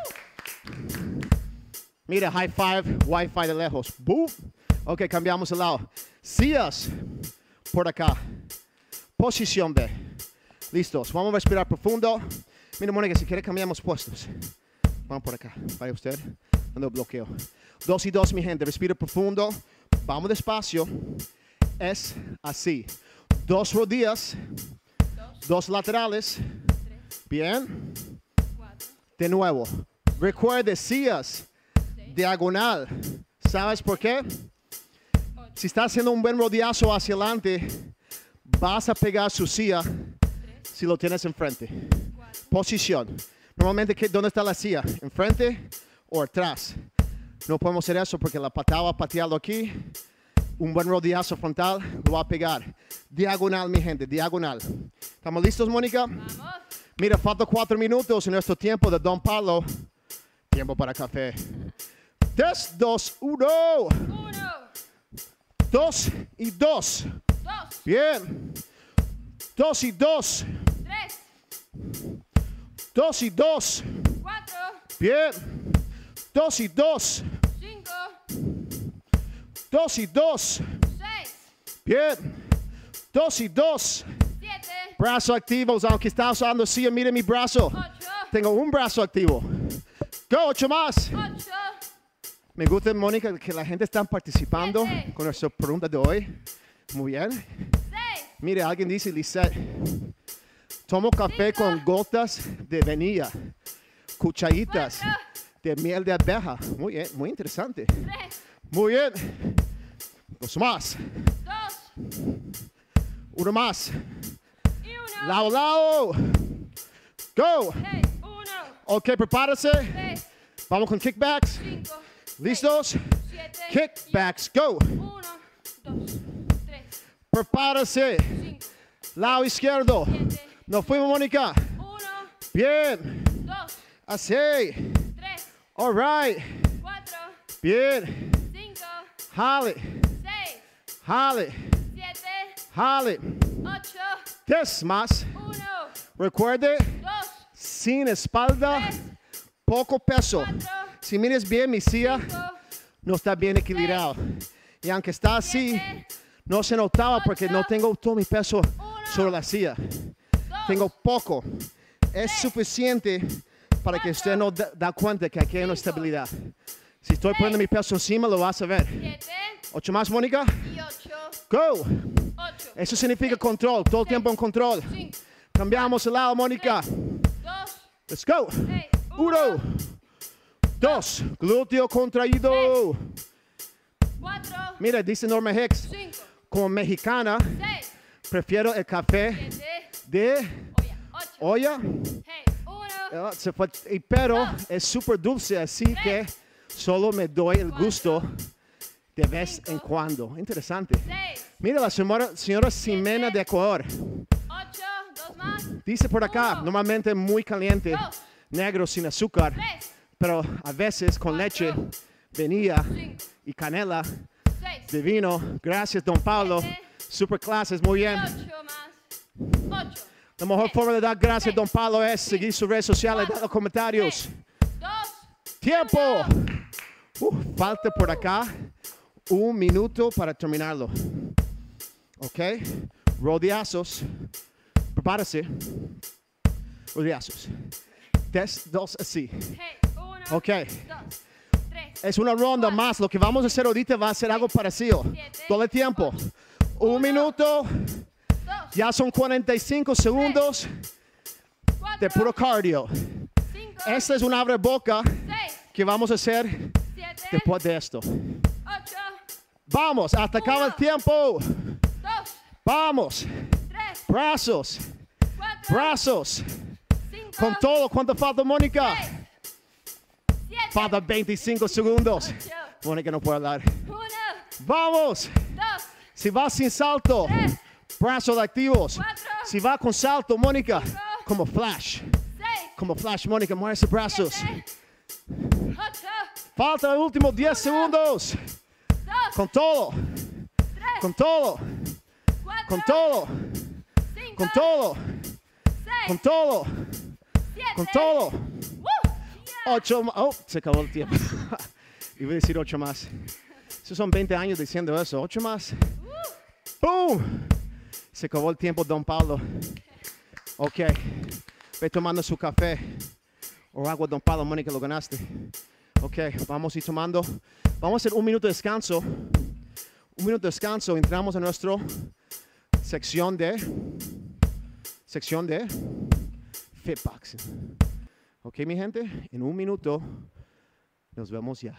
Mira, high five, Wi-Fi de lejos. Boom. Ok, cambiamos de lado. Sillas por acá. Posición B. Listos. Vamos a respirar profundo. Mira, Mónica, si quiere cambiamos puestos. Vamos por acá. Vaya usted. Dando bloqueo. Dos y dos, mi gente. Respira profundo. Vamos despacio. Es así. Dos rodillas. Dos laterales. Bien. Cuatro, De nuevo. Recuerde, sillas. Diagonal. ¿Sabes por qué? Si estás haciendo un buen rodeazo hacia adelante, vas a pegar su silla si lo tienes enfrente. Posición. Normalmente, ¿qué- ¿dónde está la silla? ¿Enfrente o atrás? No podemos hacer eso porque la patada va a patearlo aquí. Un buen rodeazo frontal lo va a pegar. Diagonal, mi gente, diagonal. ¿Estamos listos, Mónica? vamos, Mira, falta cuatro minutos en nuestro tiempo de Don Pablo. Tiempo para café. Tres, dos, uno. uno, Dos y dos. dos, Bien. Dos y dos. tres, Dos y dos. cuatro, Bien. Dos y dos. cinco, Dos y dos. seis, Bien. Dos y dos. siete, Brazos activos, aunque está usando silla, mire mi brazo. ocho, Tengo un brazo activo. Go, ocho más. ocho, Me gusta, Mónica, que la gente está participando Siete. con nuestra pregunta de hoy. Muy bien. seis, Mire, alguien dice, Lisette, tomo café Cinco. con gotas de vainilla, cucharitas Cuatro. de miel de abeja. Muy bien, muy interesante. tres, Muy bien. Dos más. dos Uno más. y uno. Lao, lao. Go. seis, uno, Ok, prepárese. tres, Vamos con kickbacks. cinco, ¿Listos? siete, Kickbacks, go. uno, dos, tres, Prepárese. cinco, Lado izquierdo. siete, Nos fuimos, Mónica. uno, Bien. dos, Así. tres, All right. cuatro, Bien. cinco, Jale. seis, Jale. siete, Jale. ocho, Tres más. uno, Recuerde, dos, sin espalda, tres, poco peso. cuatro, Si mires bien, mi silla cinco, no está bien equilibrado. Y aunque está así, siete, no se notaba porque no ocho, tengo todo mi peso uno, sobre la silla. dos, Tengo poco. Es tres, suficiente para que usted no da, da cuenta que aquí hay una cinco, estabilidad. Si estoy seis, poniendo mi peso encima, lo vas a ver. siete Ocho más, Mónica. y ocho, Go. ocho, Eso significa control. Todo el tiempo en control. cinco, Cambiamos el lado, Mónica. dos, Let's go. seis, Uno. Dos. Glúteo contraído. cuatro, Mira, dice Norma Hicks, cinco, como mexicana, seis, prefiero el café siete, de oye, ocho, olla. seis, uno, Ah, se fue- y pero es súper dulce, así que solo me doy el gusto de vez en cuando. Interesante. seis, Mira la señora, señora Ximena de Ecuador. ocho, dos más, Dice por acá, Uno. normalmente muy caliente, Dos. negro sin azúcar, tres, pero a veces con leche, venía cinco, y canela seis, de vino. Gracias, don Pablo. Siete. Super clases, muy bien. ocho más, ocho, La mejor forma de dar gracias, don Pablo, es seguir sus redes sociales, dar los comentarios. dos, ¡Tiempo! Uh, falta por acá un minuto para terminarlo. ¿Ok? Rodeazos. Prepárese. Rodeazos. Tres, dos, así. seis, uno, Ok. dos, tres, Es una ronda más. Lo que vamos a hacer ahorita va a ser algo parecido. Todo el tiempo. Un minuto. dos, Ya son cuarenta y cinco segundos cuatro, de puro cardio. cinco, Esta es una abre boca seis, que vamos a hacer siete, después de esto. ocho, Vamos, hasta acaba el tiempo. dos, Vamos. tres, Brazos. cuatro, Brazos. cinco, Con todo. ¿Cuánto falta, Mónica? seis, siete, Falta veinticinco segundos. ocho, Mónica no puede hablar. uno, Vamos. dos, Si va sin salto, tres, brazos activos. cuatro, Si va con salto, Mónica, cinco, como flash. seis, Como flash, Mónica, mueve sus brazos. siete, ocho, Falta los últimos diez segundos. dos, Con todo. tres, Con todo. cuatro, Con todo. cinco, Con todo. seis, Con todo. siete, Con todo. ¡Woo! Yeah. Ocho más. Oh, se acabó el tiempo. Iba a decir ocho más. Esos son veinte años diciendo eso. Ocho más. ¡Boom! Se acabó el tiempo, don Pablo. Ok. Ve tomando su café o agua, don Pablo. Mónica, lo ganaste. Ok, vamos a ir tomando. Vamos a hacer un minuto de descanso. Un minuto de descanso. Entramos a nuestra sección de... Sección de... Fitboxing. Ok, mi gente. En un minuto nos vemos ya.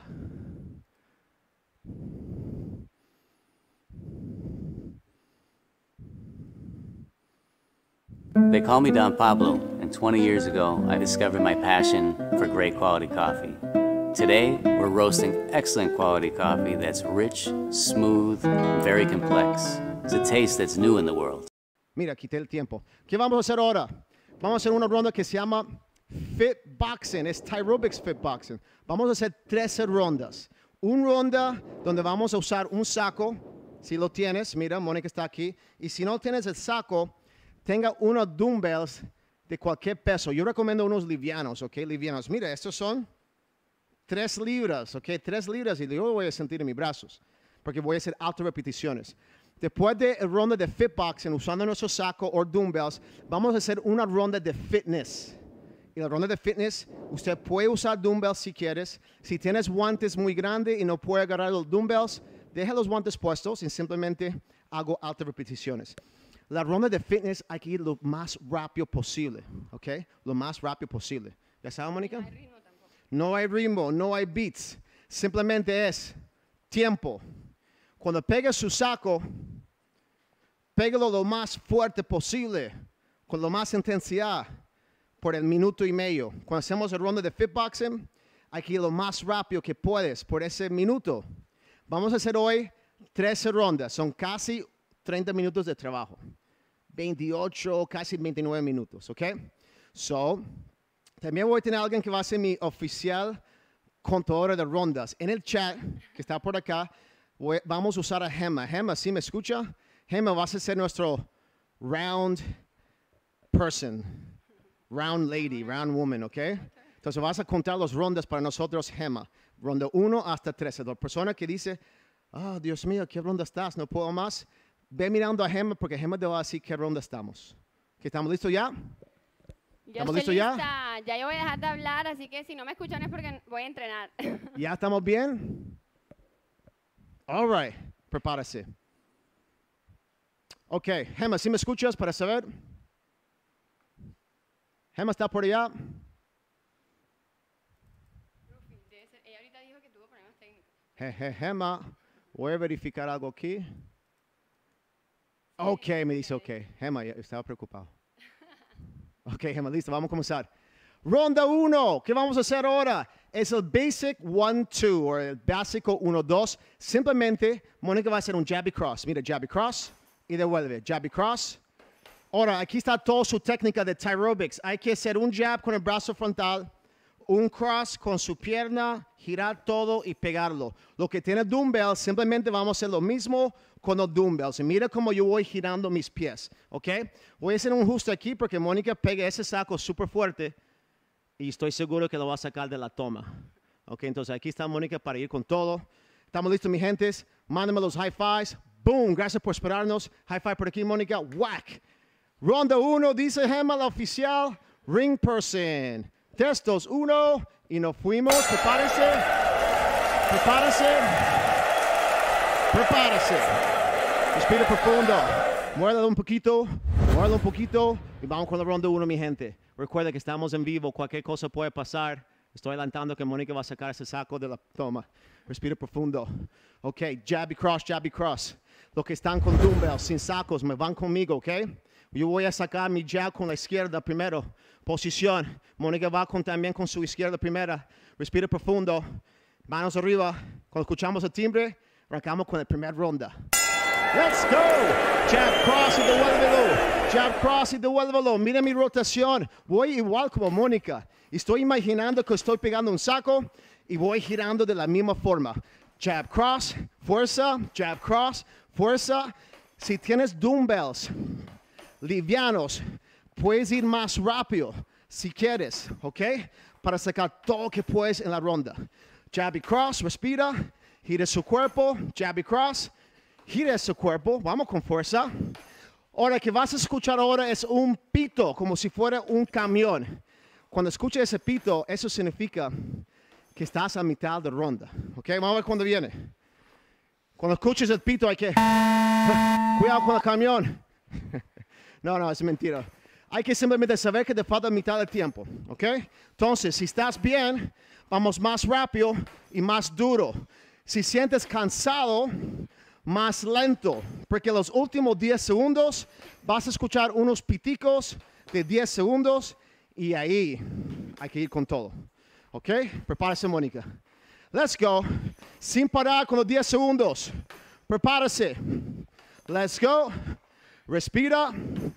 They call me Don Pablo, and twenty years ago, I discovered my passion for great quality coffee. Today, we're roasting excellent quality coffee that's rich, smooth, and very complex. It's a taste that's new in the world. Mira, quité el tiempo. ¿Qué vamos a hacer ahora? Vamos a hacer una ronda que se llama Fitboxing. Es Tyrobics Fitboxing. Vamos a hacer trece rondas. Una ronda donde vamos a usar un saco. Si lo tienes, mira, Mónica está aquí. Y si no tienes el saco, tenga unos dumbbells de cualquier peso. Yo recomiendo unos livianos, ¿ok? Livianos. Mira, estos son tres libras, ¿ok? Tres libras y yo lo voy a sentir en mis brazos porque voy a hacer altas repeticiones. Después de la ronda de Fitboxing, usando nuestro saco o dumbbells, vamos a hacer una ronda de fitness. Y la ronda de fitness, usted puede usar dumbbells si quieres. Si tienes guantes muy grandes y no puede agarrar los dumbbells, deja los guantes puestos y simplemente hago altas repeticiones. La ronda de fitness hay que ir lo más rápido posible, ¿ok? Lo más rápido posible. ¿Ya sabes, Mónica? No hay ritmo, no hay beats. Simplemente es tiempo. Cuando pegue su saco, pégalo lo más fuerte posible, con lo más intensidad, por el minuto y medio. Cuando hacemos el ronda de Fitboxing, hay que ir lo más rápido que puedes por ese minuto. Vamos a hacer hoy trece rondas. Son casi treinta minutos de trabajo. veintiocho, casi veintinueve minutos, ¿ok? So, también voy a tener a alguien que va a ser mi oficial contador de rondas. En el chat, que está por acá, voy, vamos a usar a Gemma. Gemma, ¿sí me escucha? Gemma, vas a ser nuestro round person. round lady, round woman, ¿ok? Entonces vas a contar las rondas para nosotros, Gemma. Ronda uno hasta trece. La persona que dice, oh, Dios mío, ¿qué ronda estás? No puedo más. Ve mirando a Gemma porque Gemma te va a decir qué ronda estamos. ¿Que estamos listos ya? Yo ¿Estamos estoy listos lista. ya? Ya yo voy a dejar de hablar, así que si no me escuchan es porque voy a entrenar. ¿Ya estamos bien? All right. Prepárese. Ok, Gemma, ¿sí me escuchas para saber? Gemma está por allá. Ella ahorita dijo que tuvo problemas técnicos. Jeje, Gemma, voy a verificar algo aquí. Ok, me dice ok. Gemma, ya estaba preocupado. Ok, Gemma, listo, vamos a comenzar. Ronda uno, ¿qué vamos a hacer ahora? Es el basic one two, o el básico uno dos. Simplemente, Mónica va a hacer un jab y cross. Mira, jab y cross, y devuelve. Jab y cross. Ahora, aquí está toda su técnica de Tyrobics. Hay que hacer un jab con el brazo frontal, un cross con su pierna, girar todo y pegarlo. Lo que tiene dumbbell, simplemente vamos a hacer lo mismo con los dumbbells. Y mira cómo yo voy girando mis pies, ¿ok? Voy a hacer un ajuste aquí porque Mónica pega ese saco súper fuerte y estoy seguro que lo va a sacar de la toma. Ok, entonces aquí está Mónica para ir con todo. ¿Estamos listos, mi gentes? Mándame los high fives. Boom, gracias por esperarnos. High five por aquí, Mónica. Whack. Ronda uno, dice Gemma, la oficial. Ring person. Testos uno y nos fuimos. Prepárense. Prepárense. Prepárense. Respira profundo. Muérdalo un poquito. Muérdalo un poquito. Y vamos con la ronda uno, mi gente. Recuerda que estamos en vivo. Cualquier cosa puede pasar. Estoy adelantando que Mónica va a sacar ese saco de la toma. Respira profundo. Ok, jab y cross, jab y cross. Los que están con dumbbells, sin sacos, me van conmigo, ok? Yo voy a sacar mi jab con la izquierda primero. Posición. Mónica va con, también con su izquierda primera. Respira profundo. Manos arriba. Cuando escuchamos el timbre, arrancamos con la primera ronda. Let's go. Jab, cross y devuélvelo. Jab, cross y devuélvelo. Mira mi rotación. Voy igual como Mónica. Estoy imaginando que estoy pegando un saco y voy girando de la misma forma. Jab, cross, fuerza. Jab, cross, fuerza. Si tienes dumbbells livianos, puedes ir más rápido si quieres, ¿ok? Para sacar todo lo que puedes en la ronda. Jab y cross, respira, gira su cuerpo, jab y cross, gira su cuerpo, vamos con fuerza. Ahora, que vas a escuchar ahora es un pito, como si fuera un camión. Cuando escuches ese pito, eso significa que estás a mitad de ronda, ¿ok? Vamos a ver cuándo viene. Cuando escuches el pito hay que... Cuidado con el camión. No, no, es mentira. Hay que simplemente saber que te falta mitad del tiempo, ¿ok? Entonces, si estás bien, vamos más rápido y más duro. Si sientes cansado, más lento, porque los últimos diez segundos vas a escuchar unos piticos de diez segundos y ahí hay que ir con todo, ¿ok? Prepárese, Mónica. Let's go. Sin parar con los diez segundos. Prepárese. Let's go. Respira.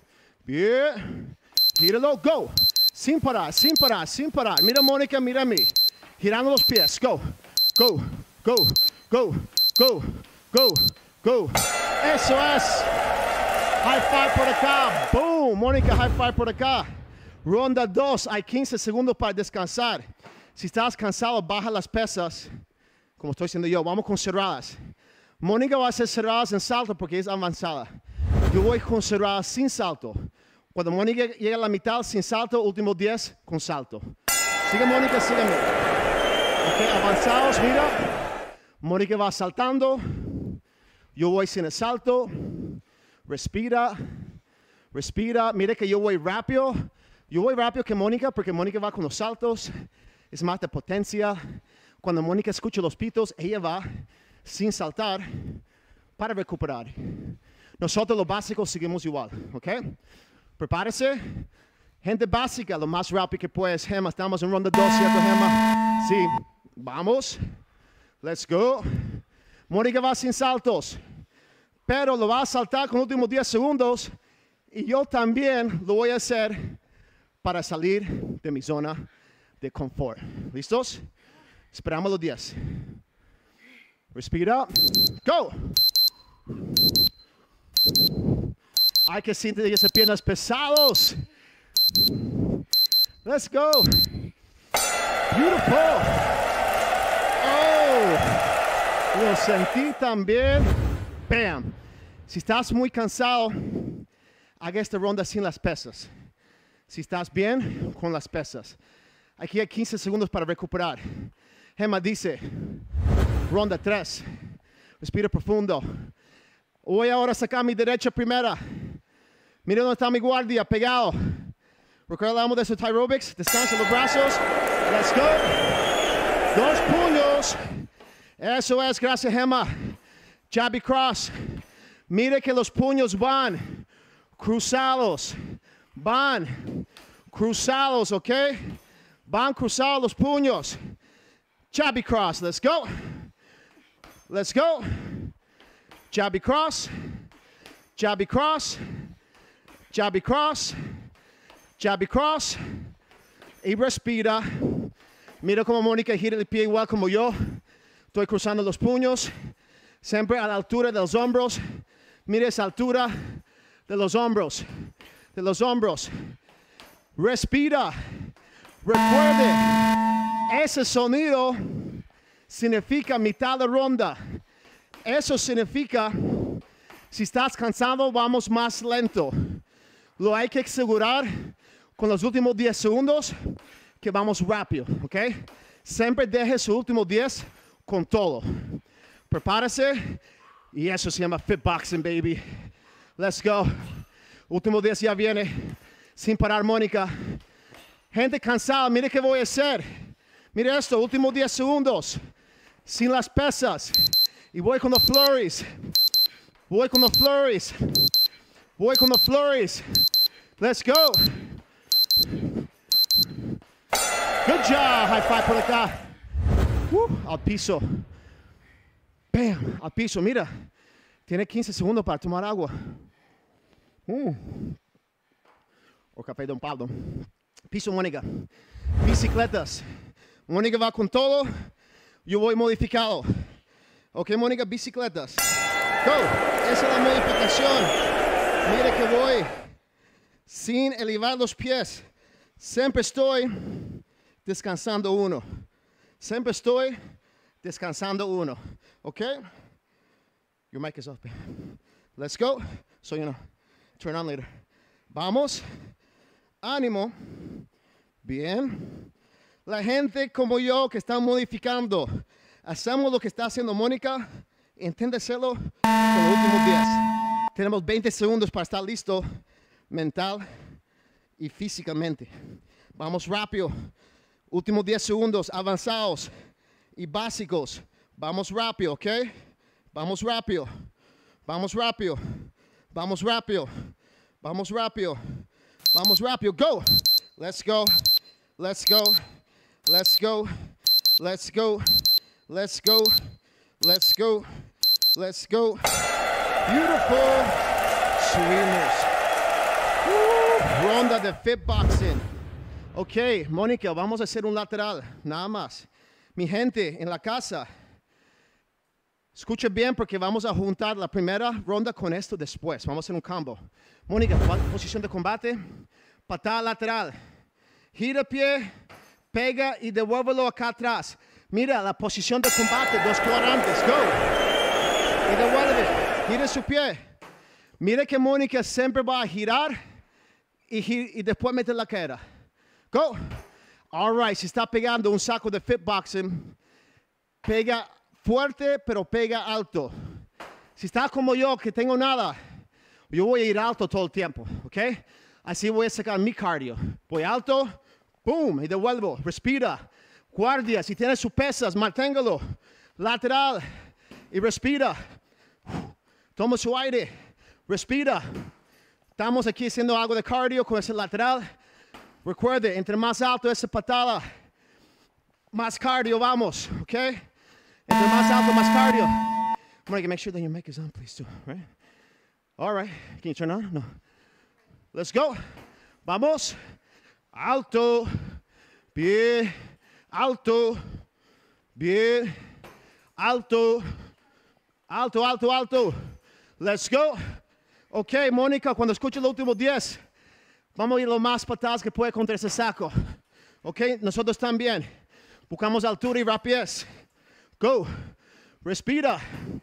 Bien. Gíralo. Go. Sin parar, sin parar, sin parar. Mira, Mónica, mira a mí. Girando los pies. Go. Go. Go. Go. Go. Go. Go. Eso es. High five por acá. Boom. Mónica, high five por acá. Ronda dos. Hay quince segundos para descansar. Si estás cansado, baja las pesas. Como estoy haciendo yo. Vamos con cerradas. Mónica va a hacer cerradas en salto porque es avanzada. Yo voy con cerradas sin salto. Cuando Mónica llega a la mitad sin salto, últimos diez con salto. Sigue, Mónica, sígueme. Ok, avanzados, mira. Mónica va saltando. Yo voy sin el salto. Respira. Respira. Mire que yo voy rápido. Yo voy rápido que Mónica porque Mónica va con los saltos. Es más de potencia. Cuando Mónica escucha los pitos, ella va sin saltar para recuperar. Nosotros los básicos seguimos igual, ¿ok? Prepárese. Gente básica, lo más rápido que puedes. Gemma, estamos en ronda dos, ¿cierto, Gemma? Sí. Vamos. Let's go. Mónica va sin saltos, pero lo va a saltar con los últimos diez segundos y yo también lo voy a hacer para salir de mi zona de confort. ¿Listos? Esperamos los diez. Respira. Go. Hay que sentir esas piernas pesados. Let's go. Beautiful. Oh, lo sentí también. Bam. Si estás muy cansado, haga esta ronda sin las pesas. Si estás bien, con las pesas. Aquí hay quince segundos para recuperar. Gemma dice, ronda tres. Respira profundo. Voy ahora a sacar mi derecha primera. Mira dónde está mi guardia, pegado. Recuerda de su aerobics. Descansa los brazos. Let's go. Dos puños. Eso es, gracias Gemma. Jab y cross. Mire que los puños van cruzados. Van cruzados, ¿ok? Van cruzados los puños. Jab y cross. Let's go. Let's go. Jab y cross. Jab y cross. Jab y cross. Jab y cross. Y respira. Mira como Mónica gira el pie igual como yo. Estoy cruzando los puños. Siempre a la altura de los hombros. Mire esa altura de los hombros. De los hombros. Respira. Recuerde, ese sonido significa mitad de ronda. Eso significa, si estás cansado, vamos más lento. Lo hay que asegurar con los últimos diez segundos que vamos rápido, ¿ok? Siempre deje sus últimos diez con todo. Prepárese y eso se llama fit boxing, baby. Let's go. Último diez ya viene. Sin parar, Mónica. Gente cansada, mire qué voy a hacer. Mire esto, últimos diez segundos. Sin las pesas. Y voy con los flurries. Voy con los flurries. Voy con los flurries. Let's go. Good job. High five por acá. Uh, al piso. Bam, al piso. Mira, tiene quince segundos para tomar agua. Uh. O café Don Pablo. Piso, Mónica. Bicicletas. Mónica va con todo. Yo voy modificado. Ok, Mónica, bicicletas. Go. Esa es la modificación. Mire que voy sin elevar los pies. Siempre estoy descansando uno. Siempre estoy descansando uno. Ok? Your mic is off. Let's go. So you know, turn on later. Vamos. Ánimo. Bien. La gente como yo que está modificando. Hacemos lo que está haciendo Mónica. Inténteselo con los últimos diez. Tenemos veinte segundos para estar listo mental y físicamente. Vamos rápido. Últimos diez segundos avanzados y básicos. Vamos rápido, ¿ok? Vamos rápido. Vamos rápido. Vamos rápido. Vamos rápido. Vamos rápido. Go. Let's go. Let's go. Let's go. Let's go. Let's go. Let's go. Let's go. Beautiful. Subimos. Uh, ronda de fit boxing. Ok, Mónica, vamos a hacer un lateral, nada más. Mi gente en la casa, escuche bien porque vamos a juntar la primera ronda con esto después. Vamos a hacer un combo. Mónica, posición de combate, patada lateral. Gira el pie, pega y devuélvelo acá atrás. Mira la posición de combate, dos cuadrantes, go. Y devuelve, gira su pie. Mira que Mónica siempre va a girar y, gir y después meter la cara. Go. All right, si está pegando un saco de fit boxing, pega fuerte, pero pega alto. Si está como yo, que tengo nada, yo voy a ir alto todo el tiempo, ¿ok? Así voy a sacar mi cardio. Voy alto, boom, y devuelvo. Respira. Guardia, si tiene sus pesas, manténgalo. Lateral, y respira. Toma su aire, respira. Estamos aquí haciendo algo de cardio con ese lateral. Recuerde, entre más alto esa patada, más cardio vamos, ¿ok? Entre más alto, más cardio. Monica, make sure that your mic is on, please, too, right? All right. Can you turn on? No. Let's go. Vamos. Alto. Bien. Alto. Bien. Alto. Alto, alto, alto. Let's go. Ok, Mónica, cuando escuche los últimos diez, Vamos a ir lo más patadas que puede contra ese saco. Ok, nosotros también. Buscamos altura y rapidez. Go. Respira.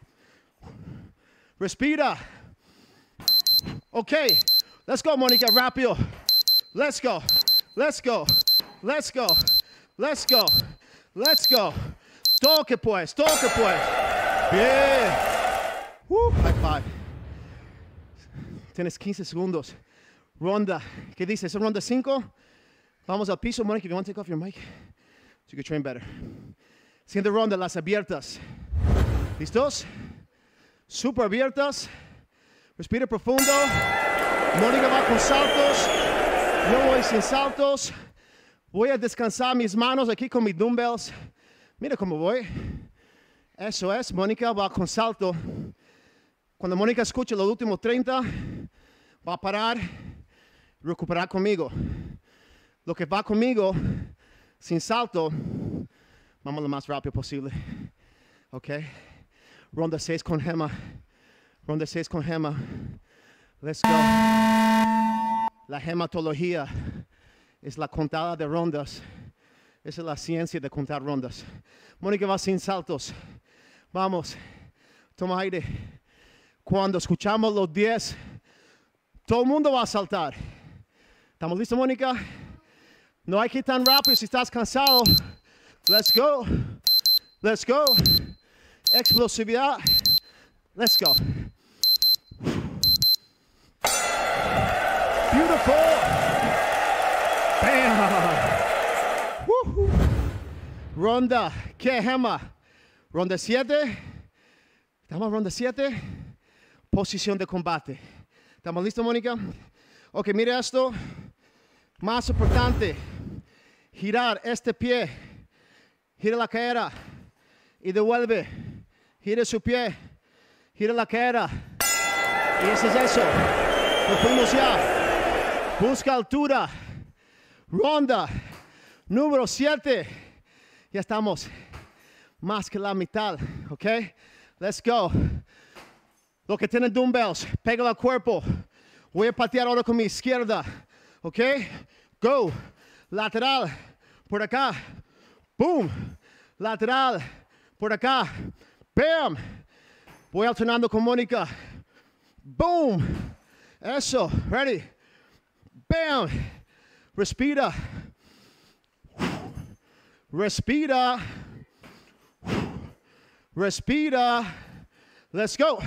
Respira. Ok. Let's go, Mónica. Rápido. Let's go. Let's go. Let's go. Let's go. Let's go. Toque pues. Toque pues. Bien. Woo, high five. Tienes quince segundos. Ronda. ¿Qué dices? ¿Es ronda cinco? Vamos al piso, Mónica. If you want to take off your mic, so you can train better. Siguiente ronda, las abiertas. ¿Listos? Super abiertas. Respira profundo. Mónica va con saltos. Yo voy sin saltos. Voy a descansar mis manos aquí con mis dumbbells. Mira cómo voy. Eso es. Mónica va con salto. Cuando Mónica escuche los últimos treinta, va a parar, recuperar conmigo. Lo que va conmigo, sin salto, vamos lo más rápido posible. Ok. Ronda seis con Gemma. Ronda seis con Gemma. Let's go. La hematología es la contada de rondas. Esa es la ciencia de contar rondas. Mónica va sin saltos. Vamos. Toma aire. Cuando escuchamos los diez, todo el mundo va a saltar. ¿Estamos listos, Mónica? No hay que ir tan rápido si estás cansado. Let's go. Let's go. Explosividad. Let's go. Beautiful. Bam. Woohoo. Ronda. ¿Qué, Gemma? Ronda siete. ¿Estamos en ronda siete? Posición de combate. ¿Estamos listos, Mónica? Ok, mire esto. Más importante. Girar este pie. Gira la cadera. Y devuelve. Gira su pie. Gira la cadera. Y eso es eso. Lo fuimos ya. Busca altura. Ronda. Número siete. Ya estamos. Más que la mitad. Ok. Let's go. Lo que tienen dumbbells, pégalo al cuerpo. Voy a patear ahora con mi izquierda. ¿Ok? Go. Lateral. Por acá. Boom. Lateral. Por acá. Bam. Voy alternando con Mónica. Boom. Eso. Ready. Bam. Respira. Respira. Respira. Let's go.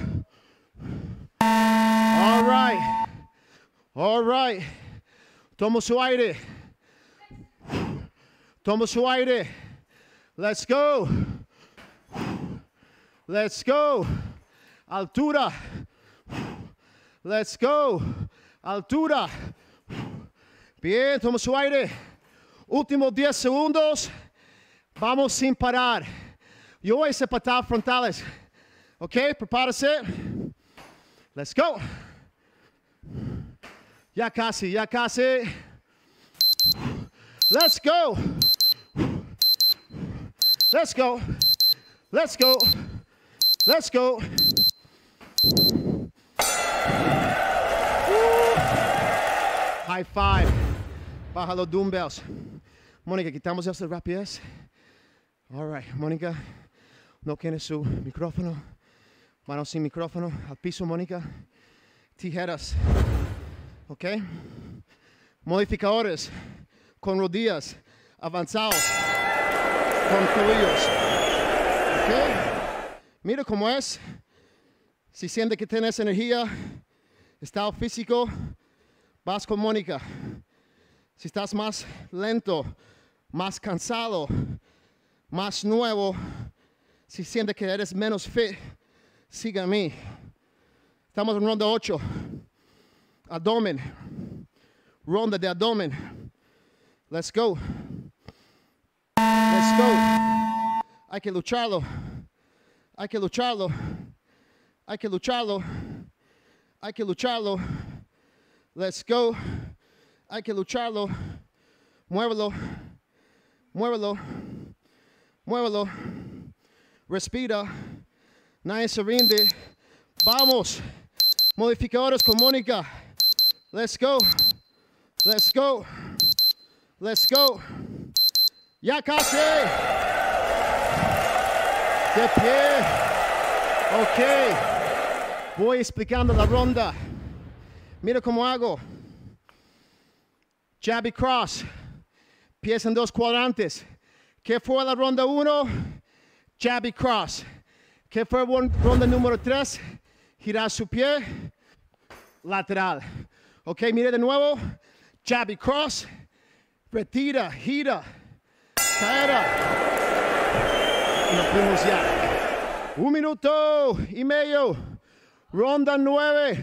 All right. All right. Toma su aire. Toma su aire. Let's go. Let's go. Altura. Let's go. Altura. Bien, toma su aire. Últimos diez segundos. Vamos sin parar. Yo voy a hacer patadas frontales. Ok, prepárese. Let's go. Ya casi, ya casi. Let's go. Let's go. Let's go. Let's go. Woo. High five. Baja los dumbbells. Mónica, quitamos esta rapidez. All right, Mónica, no tiene su micrófono. Manos sin micrófono. Al piso, Mónica. Tijeras. Ok. Modificadores con rodillas avanzados. Con tobillos. Ok. Mira cómo es. Si siente que tienes energía, estado físico, vas con Mónica. Si estás más lento, más cansado, más nuevo, si siente que eres menos fit, siga a mí. Estamos en ronda ocho. Abdomen. Ronda de abdomen. Let's go. Let's go. Hay que lucharlo. Hay que lucharlo. Hay que lucharlo. Hay que lucharlo. Let's go. Hay que lucharlo. Muévelo. Muévelo. Muévelo. Respira. Nadie se rinde. Vamos. Modificadores con Mónica. Let's go. Let's go. Let's go. Ya casi. De pie. Ok. Voy explicando la ronda. Mira cómo hago. Jab y cross. Pies en dos cuadrantes. ¿Qué fue la ronda uno? Jab y cross. ¿Qué fue ronda número tres? Girar su pie. Lateral. Ok, mire de nuevo. Jab y cross. Retira, gira. Caera. Y nos fuimos ya. Un minuto y medio. Ronda nueve.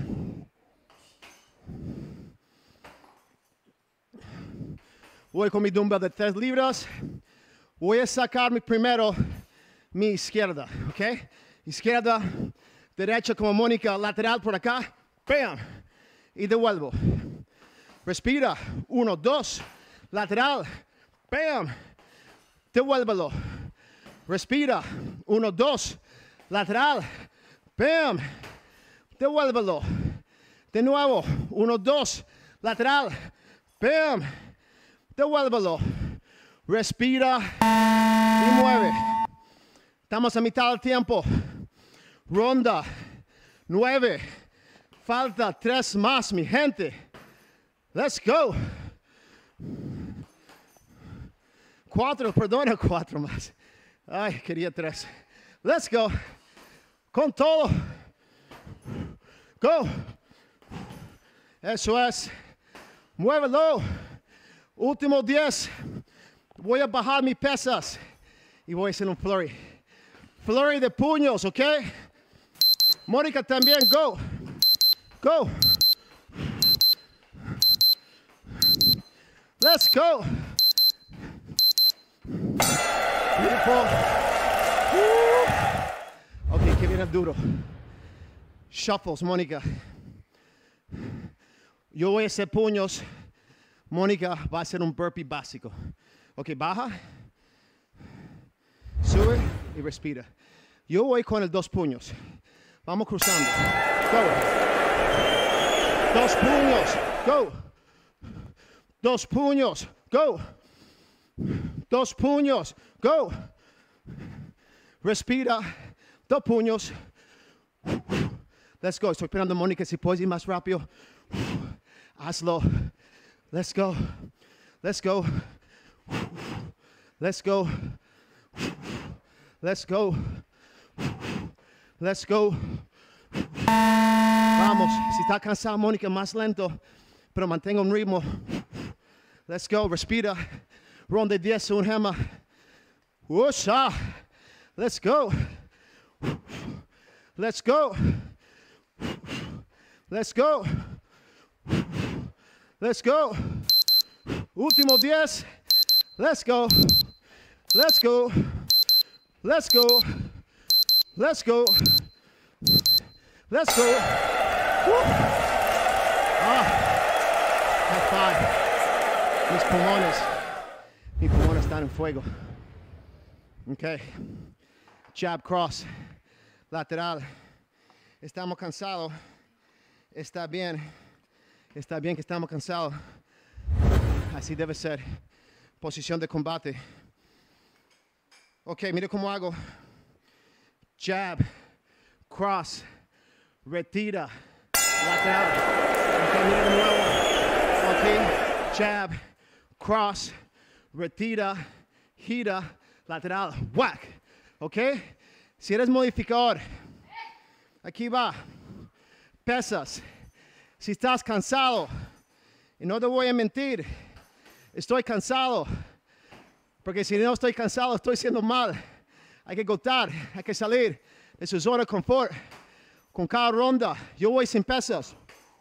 Voy con mi dumbbell de tres libras. Voy a sacar mi primero mi izquierda, ¿ok? Izquierda, derecha como Mónica, lateral por acá. Bam. Y devuelvo. Respira. Uno, dos. Lateral. Bam. Devuélvelo. Respira. Uno, dos. Lateral. Bam. Devuélvelo. De nuevo. Uno, dos. Lateral. Bam. Devuélvelo. Respira y mueve. Estamos a mitad del tiempo. Ronda nueve. Falta tres más, mi gente. Let's go. Cuatro, perdona, cuatro más. Ay, quería tres. Let's go. Con todo. Go. Eso es. Muévelo. Último diez. Voy a bajar mis pesas y voy a hacer un flurry. Flurry de puños, ¿ok? Mónica también, go. Go. Let's go. Beautiful. Uh. Ok, que viene duro. Shuffles, Mónica. Yo voy a hacer puños. Mónica va a hacer un burpee básico. Ok, baja. Sube y respira. Yo voy con el dos puños. Vamos cruzando. Go. Dos puños. Go. Dos puños. Go. Dos puños. Go. Respira. Dos puños. Let's go. Estoy esperando a Mónica si puedes ir más rápido. Hazlo. Let's go. Let's go. Let's go. Let's go. Let's go. Vamos. Si está cansado, Mónica, más lento, pero mantenga un ritmo. Let's go. Respira. Ronda diez, un gema. Usha. Let's go. Let's go. Let's go. Let's go. Último diez. Let's go. Let's go. Let's go. Let's go. Let's go. Woo. Ah. High five. Mis pulmones. Mis pulmones están en fuego. Okay. Jab cross. Lateral. Estamos cansados. Está bien. Está bien que estamos cansados. Así debe ser. Posición de combate. Ok, mire cómo hago. Jab, cross, retira, lateral. Ok, mire de nuevo. Ok, jab, cross, retira, gira, lateral, whack. Ok, si eres modificador, aquí va. Pesas. Si estás cansado, y no te voy a mentir, estoy cansado, porque si no estoy cansado, estoy haciendo mal. Hay que agotar, hay que salir de su zona de confort. Con cada ronda, yo voy sin pesas.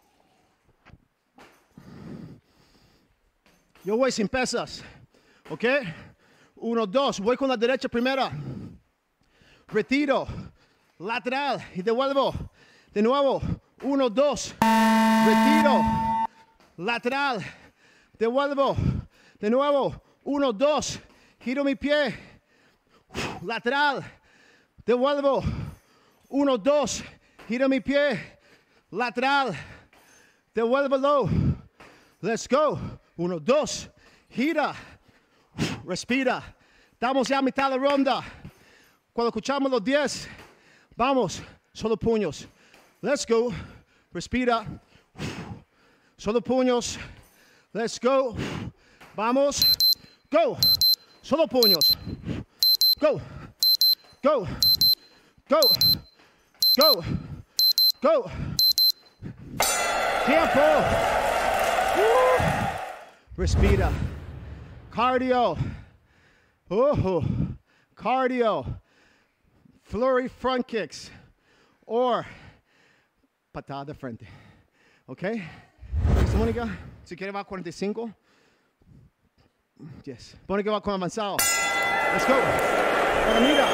Yo voy sin pesas, ¿ok? Uno, dos, voy con la derecha primera. Retiro, lateral y devuelvo. De nuevo, uno, dos. Retiro, lateral, devuelvo, de nuevo, uno, dos, giro mi pie, lateral, devuelvo, uno, dos, giro mi pie, lateral, devuélvelo, Let's go. Uno, dos. Gira. Respira. Estamos ya a mitad de la ronda. Cuando escuchamos los diez, vamos. Solo puños. Let's go. Respira. Solo puños. Let's go. Vamos. Go. Solo puños. Go. Go. Go. Go. Go. Tiempo. Uh. Respira. Cardio. Oh. Cardio. Flurry front kicks. Or patada de frente. ¿Ok? ¿Listo, Mónica? Si quiere va a cuarenta y cinco. Yes. Mónica va con avanzado. Let's go. Ahora mira.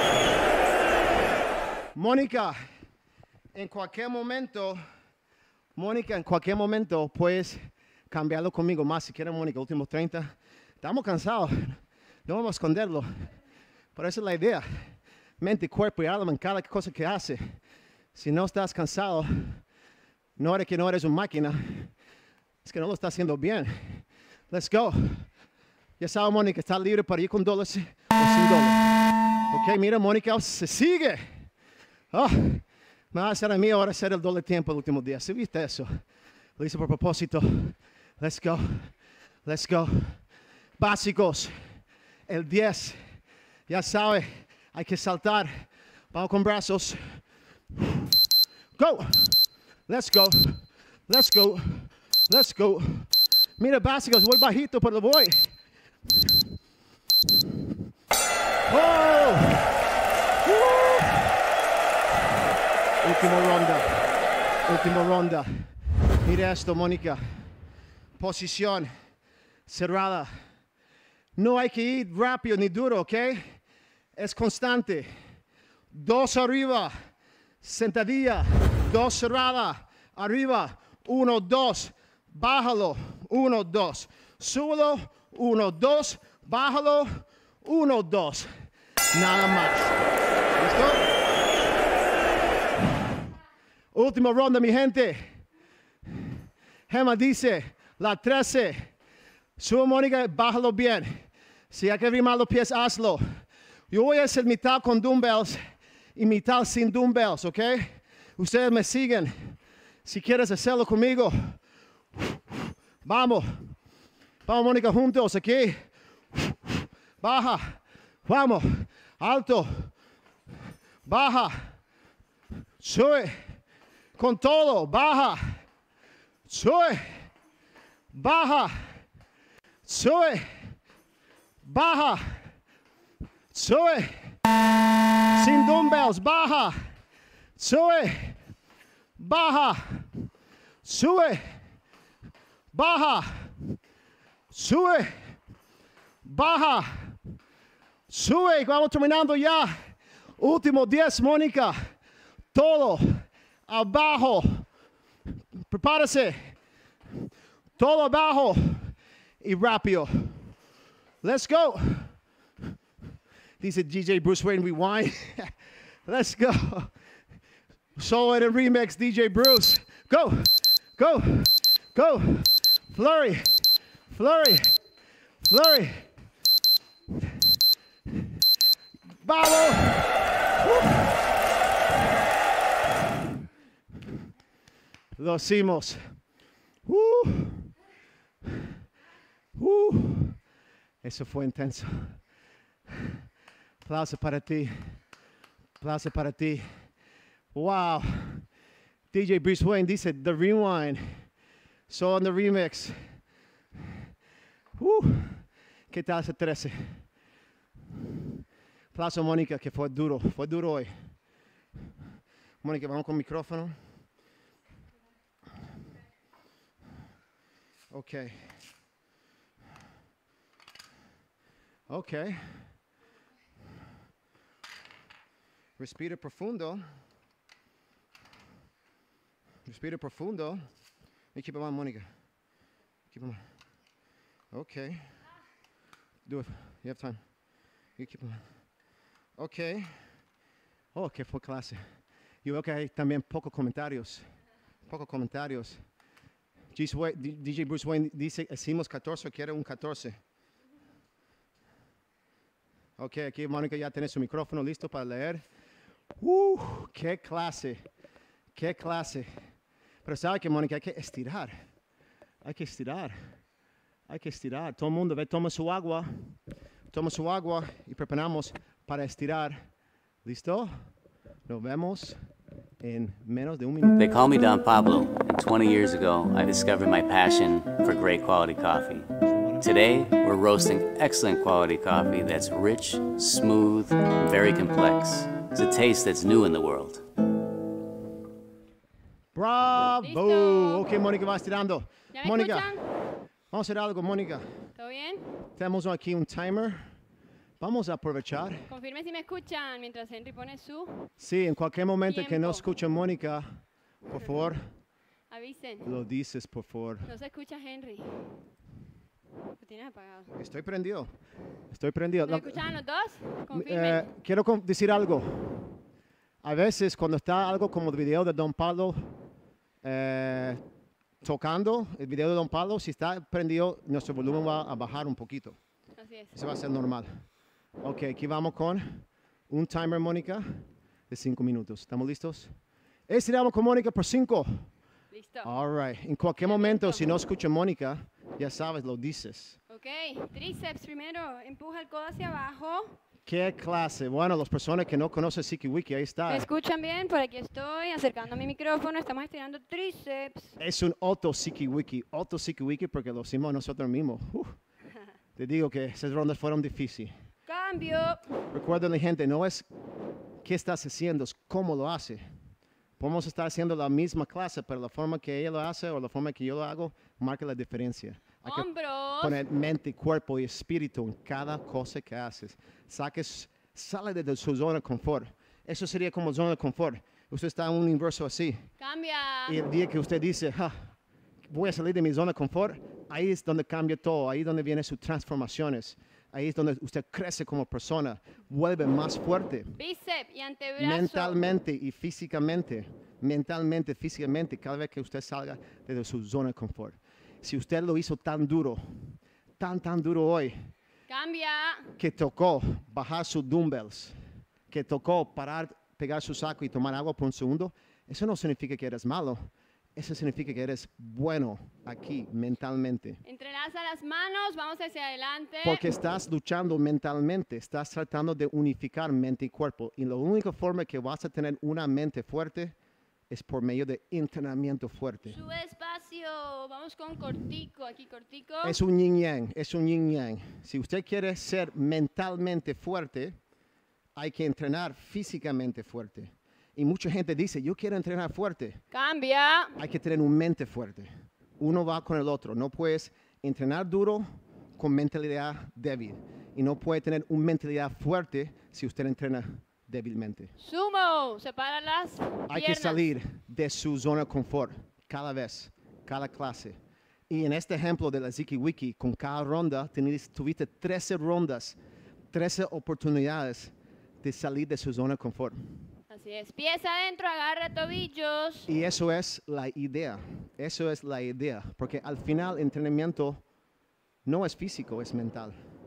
Mónica, en cualquier momento, Mónica, en cualquier momento puedes cambiarlo conmigo más. Si quieres, Mónica, últimos treinta. Estamos cansados. No vamos a esconderlo. Pero esa es la idea. Mente, cuerpo y alma en cada cosa que hace. Si no estás cansado, no eres que no eres una máquina. Es que no lo estás haciendo bien. Let's go. Ya sabes, Mónica, está libre para ir con dólares o sin dólares. Ok, mira, Mónica, se sigue. Oh, me va a hacer a mí ahora hacer el doble tiempo el último día. ¿Sí viste eso? Lo hice por propósito. Let's go. Let's go. Básicos. El diez. Ya sabe, hay que saltar. Vamos con brazos. Go. Let's go. Let's go. Let's go. Mira, básicos, voy bajito, pero voy. Oh. Uh. Última ronda. Última ronda. Mira esto, Mónica. Posición cerrada. No hay que ir rápido ni duro, ¿ok? Es constante. Dos arriba. Sentadilla. Dos cerrada. Arriba. Uno, dos. Bájalo. Uno, dos. Súbelo. Uno, dos. Bájalo. Uno, dos. Nada más. ¿Listo? Última ronda, mi gente. Gemma dice, la trece. Sube, Mónica, bájalo bien. Si hay que rimar los pies, hazlo. Yo voy a hacer mitad con dumbbells y mitad sin dumbbells, ¿ok? Ustedes me siguen. Si quieres hacerlo conmigo, vamos. Vamos, Mónica, juntos aquí. Baja. Vamos. Alto. Baja. Sube. Con todo. Baja. Sube. Baja. Sube. Baja. Sube. Sin dumbbells. Baja. Sube. Baja. Sube. Baja. Sube. Baja. Sube. Vamos terminando ya. Último diez, Mónica. Todo. Abajo. Prepárese. Todo abajo. Y rápido. Let's go. Dice D J Bruce Wayne Rewind. Let's go. Solo en el remix, D J Bruce. Go. Go. Go. Flurry. Flurry. Flurry. Vamos. Lo hicimos. Uh. Uh. Eso fue intenso. Aplauso para ti. Aplauso para ti. Wow. D J Bruce Wayne dice The Rewind. So on the remix. Uh. ¿Qué tal ese trece? Aplauso, Mónica, que fue duro. Fue duro hoy. Mónica, vamos con micrófono. Ok. Ok. Respira profundo. Respira profundo. And keep it on, Mónica. Keep it on. Okay. Do it. You have time. You keep it on. Okay. Oh, que fue clase. Yo veo que hay también pocos comentarios. Pocos comentarios. D J Bruce Wayne dice, decimos catorce, quiere un catorce. Ok, aquí Mónica ya tiene su micrófono listo para leer. Uh, qué clase, qué clase. Pero sabe que Mónica hay que estirar, hay que estirar, hay que estirar. Todo el mundo ve, toma su agua, toma su agua y preparamos para estirar. ¿Listo? Nos vemos en menos de un minuto. They call me Don Pablo, and twenty years ago, I discovered my passion for great quality coffee. Today, we're roasting excellent quality coffee that's rich, smooth, and very complex. It's a taste that's new in the world. ¡Bravo! Listo. Ok, Mónica va estirando. ¿Ya me Mónica, escuchan? vamos a hacer algo, Mónica. ¿Todo bien? Tenemos aquí un timer. Vamos a aprovechar. Confirme si me escuchan mientras Henry pone su. Sí, en cualquier momento que no Tiempo. escuche Mónica, por favor, Avisen. lo dices, por favor. No se escucha Henry. Lo tienes apagado. Estoy prendido. Estoy prendido. ¿Me Lo- escuchaban los dos? eh, Confirmen. quiero con- decir algo. A veces cuando está algo como el video de Don Pablo eh, tocando, el video de Don Pablo, si está prendido, nuestro volumen va a bajar un poquito. Así es. Eso va a ser normal. Ok, aquí vamos con un timer, Mónica, de cinco minutos. ¿Estamos listos? Estiramos con Mónica por cinco. Listo. All right. En cualquier momento, si no escucha Mónica, ya sabes, lo dices. Ok, tríceps primero. Empuja el codo hacia abajo. ¿Qué clase? Bueno, las personas que no conocen SikiWiki, ahí ¿Me está. escuchan bien? Por aquí estoy, acercando mi micrófono. Estamos estirando tríceps. Es un auto SikiWiki. Auto SikiWiki porque lo hicimos nosotros mismos. Uf. Te digo que esas rondas fueron difíciles. Cambio. Recuerden, gente, no es qué estás haciendo, es cómo lo hace. Podemos estar haciendo la misma clase, pero la forma que ella lo hace o la forma que yo lo hago marca la diferencia. Hay que Hombros. poner mente, cuerpo y espíritu en cada cosa que haces. Saques, sale de su zona de confort. Eso sería como zona de confort. Usted está en un universo así. Cambia. Y el día que usted dice, "Ah, voy a salir de mi zona de confort", ahí es donde cambia todo. Ahí es donde vienen sus transformaciones. Ahí es donde usted crece como persona. Vuelve más fuerte. Bíceps y antebrazo. Mentalmente y físicamente. Mentalmente, físicamente, cada vez que usted salga de su zona de confort. Si usted lo hizo tan duro, tan, tan duro hoy, Cambia. que tocó bajar sus dumbbells, que tocó parar, pegar su saco y tomar agua por un segundo, eso no significa que eres malo. Eso significa que eres bueno aquí mentalmente. Entrelaza las manos. Vamos hacia adelante. Porque estás luchando mentalmente, estás tratando de unificar mente y cuerpo. Y la única forma que vas a tener una mente fuerte es por medio de entrenamiento fuerte. Sube despacio. Vamos con cortico. Aquí cortico. Es un yin yang, es un yin yang. Si usted quiere ser mentalmente fuerte, hay que entrenar físicamente fuerte. Y mucha gente dice, yo quiero entrenar fuerte. Cambia. Hay que tener una mente fuerte. Uno va con el otro. No puedes entrenar duro con mentalidad débil. Y no puede tener una mentalidad fuerte si usted entrena débilmente. Sumo. Separa las Hay que piernas. salir de su zona de confort cada vez, cada clase. Y en este ejemplo de la SikiWiki, con cada ronda, tenis- tuviste trece rondas, trece oportunidades de salir de su zona de confort. Así es. Pies adentro. Agarra tobillos. Y eso es la idea, eso es la idea, porque al final el entrenamiento no es físico, es mental.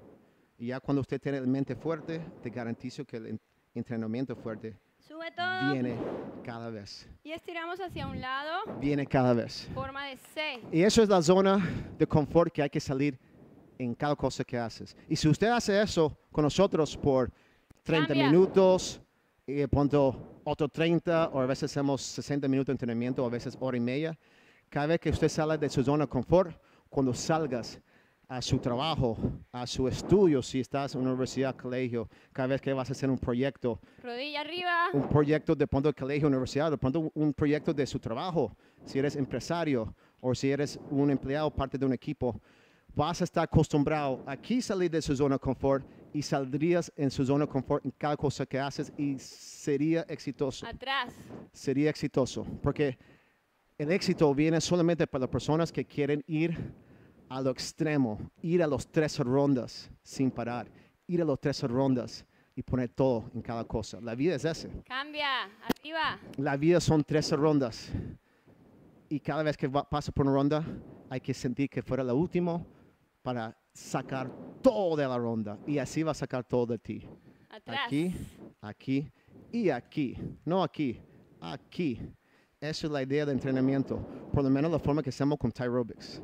Y ya cuando usted tiene la mente fuerte, te garantizo que el en- entrenamiento fuerte Sube todo. viene cada vez, Y estiramos hacia un lado. viene cada vez. Forma de C. Y eso es la zona de confort que hay que salir en cada cosa que haces. Y si usted hace eso con nosotros por treinta Cambia. minutos, y de pronto otro treinta, o a veces hacemos sesenta minutos de entrenamiento, o a veces hora y media, cada vez que usted sale de su zona de confort, cuando salgas a su trabajo, a su estudio, si estás en una universidad, colegio, cada vez que vas a hacer un proyecto, Rodilla arriba. un proyecto de pronto de colegio, universidad, de pronto un proyecto de su trabajo, si eres empresario o si eres un empleado, parte de un equipo, vas a estar acostumbrado aquí salir de su zona de confort y saldrías en su zona de confort en cada cosa que haces y sería exitoso, Atrás. sería exitoso, porque el éxito viene solamente para las personas que quieren ir a lo extremo, ir a los tres rondas sin parar, ir a los tres rondas y poner todo en cada cosa. La vida es ese. Cambia. Arriba. La vida son trece rondas. Y cada vez que va, pasa por una ronda, hay que sentir que fuera la última para sacar todo de la ronda. Y así va a sacar todo de ti. Atrás. Aquí, aquí y aquí. No aquí, aquí. Esa es la idea de entrenamiento. Por lo menos la forma que hacemos con Tyrobics.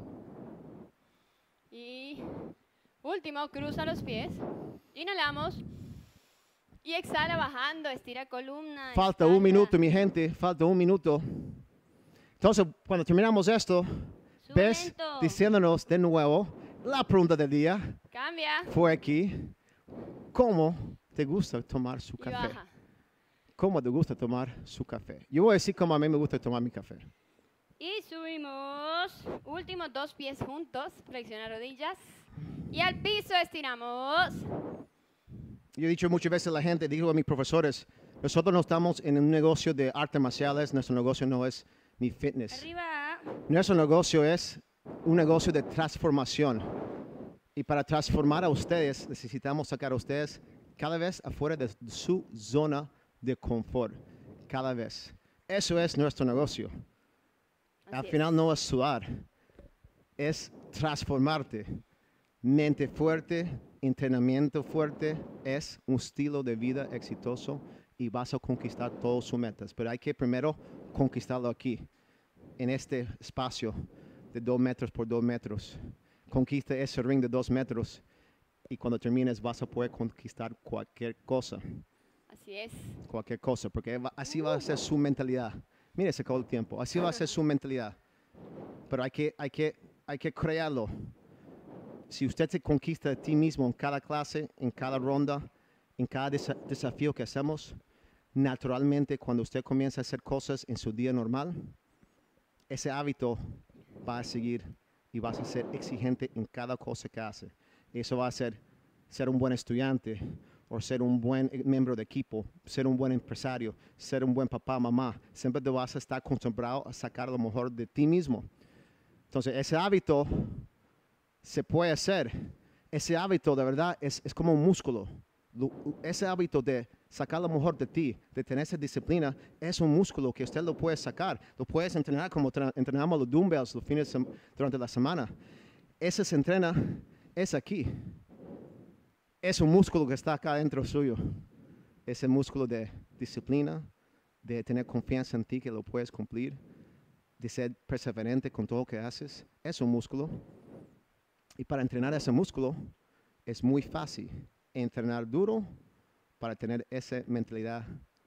Y último, cruza los pies. Inhalamos. Y exhala bajando, estira columna. Falta espalda. un minuto, mi gente. Falta un minuto. Entonces, cuando terminamos esto, Sube ves lento. diciéndonos de nuevo la pregunta del día. Cambia. Fue aquí. ¿Cómo te gusta tomar su Y café? baja. ¿Cómo te gusta tomar su café? Yo voy a decir cómo a mí me gusta tomar mi café. Y subimos. Últimos dos pies juntos. Flexiona rodillas. Y al piso estiramos. Yo he dicho muchas veces a la gente, digo a mis profesores, nosotros no estamos en un negocio de artes marciales, nuestro negocio no es ni fitness. Arriba. Nuestro negocio es un negocio de transformación. Y para transformar a ustedes, necesitamos sacar a ustedes cada vez afuera de su zona de confort. Cada vez. Eso es nuestro negocio. Así Al es. final no es sudar, es transformarte. Mente fuerte, entrenamiento fuerte, es un estilo de vida exitoso y vas a conquistar todas sus metas. Pero hay que primero conquistarlo aquí, en este espacio de dos metros por dos metros. Conquista ese ring de dos metros y cuando termines vas a poder conquistar cualquier cosa. Así es. Cualquier cosa, porque va- así va a ser su mentalidad. Mire, se acabó el tiempo. Así va a ser su mentalidad. Pero hay que, hay que, hay que crearlo. Si usted se conquista a ti mismo en cada clase, en cada ronda, en cada desa- desafío que hacemos, naturalmente cuando usted comienza a hacer cosas en su día normal, ese hábito va a seguir y vas a ser exigente en cada cosa que hace. Eso va a ser ser un buen estudiante, o ser un buen eh, miembro de equipo, ser un buen empresario, ser un buen papá, mamá. Siempre te vas a estar acostumbrado a sacar lo mejor de ti mismo. Entonces, ese hábito se puede hacer. Ese hábito, de verdad, es, es como un músculo. Lo- ese hábito de sacar lo mejor de ti, de tener esa disciplina, es un músculo que usted lo puede sacar. Lo puedes entrenar como tra- entrenamos los dumbbells los fines de sem- durante la semana. Ese se entrena, es aquí. Es un músculo que está acá dentro suyo. Ese músculo de disciplina, de tener confianza en ti que lo puedes cumplir, de ser perseverante con todo lo que haces. Es un músculo. Y para entrenar ese músculo es muy fácil. Entrenar duro para tener esa mentalidad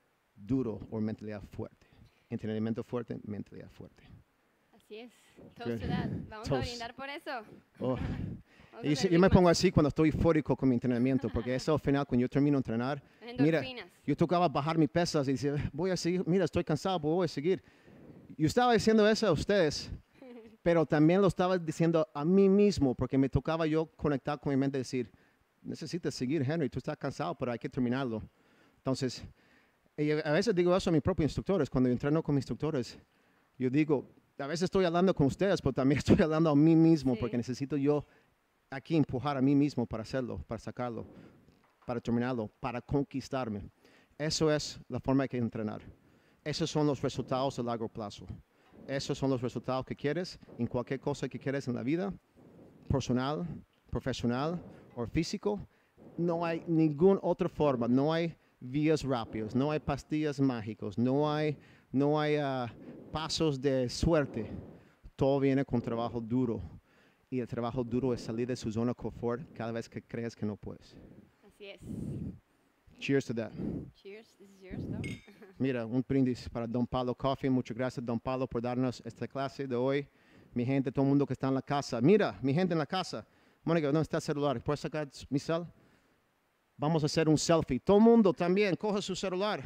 duro o mentalidad fuerte. Entrenamiento fuerte, mentalidad fuerte. Así es. Toast to that. Vamos a Toast. brindar por eso. Oh. Vamos a Y hacer si- yo me pongo rimas. así cuando estoy eufórico con mi entrenamiento, porque eso al final, cuando yo termino de entrenar, mira, Endorfinas. yo tocaba bajar mis pesas y decía, voy a seguir, mira, estoy cansado, pero voy a seguir. Yo estaba diciendo eso a ustedes, pero también lo estaba diciendo a mí mismo, porque me tocaba yo conectar con mi mente y decir, necesitas seguir, Henry, tú estás cansado, pero hay que terminarlo. Entonces, y a veces digo eso a mis propios instructores, cuando yo entreno con mis instructores, yo digo, a veces estoy hablando con ustedes, pero también estoy hablando a mí mismo, Sí. porque necesito yo aquí empujar a mí mismo para hacerlo, para sacarlo, para terminarlo, para conquistarme. Eso es la forma de que entrenar. Esos son los resultados a largo plazo. Esos son los resultados que quieres en cualquier cosa que quieres en la vida, personal, profesional o físico. No hay ninguna otra forma, no hay vías rápidas, no hay pastillas mágicas, no hay, no hay ah, pasos de suerte. Todo viene con trabajo duro. Y el trabajo duro es salir de su zona de confort cada vez que crees que no puedes. Así es. Cheers to that. Cheers. This is yours, though. Mira, un brindis para Don Pablo Coffee. Muchas gracias, Don Pablo, por darnos esta clase de hoy. Mi gente, todo el mundo que está en la casa. Mira, mi gente en la casa. Mónica, ¿dónde está el celular? ¿Puedes sacar mi cel? Vamos a hacer un selfie. Todo el mundo también, coge su celular.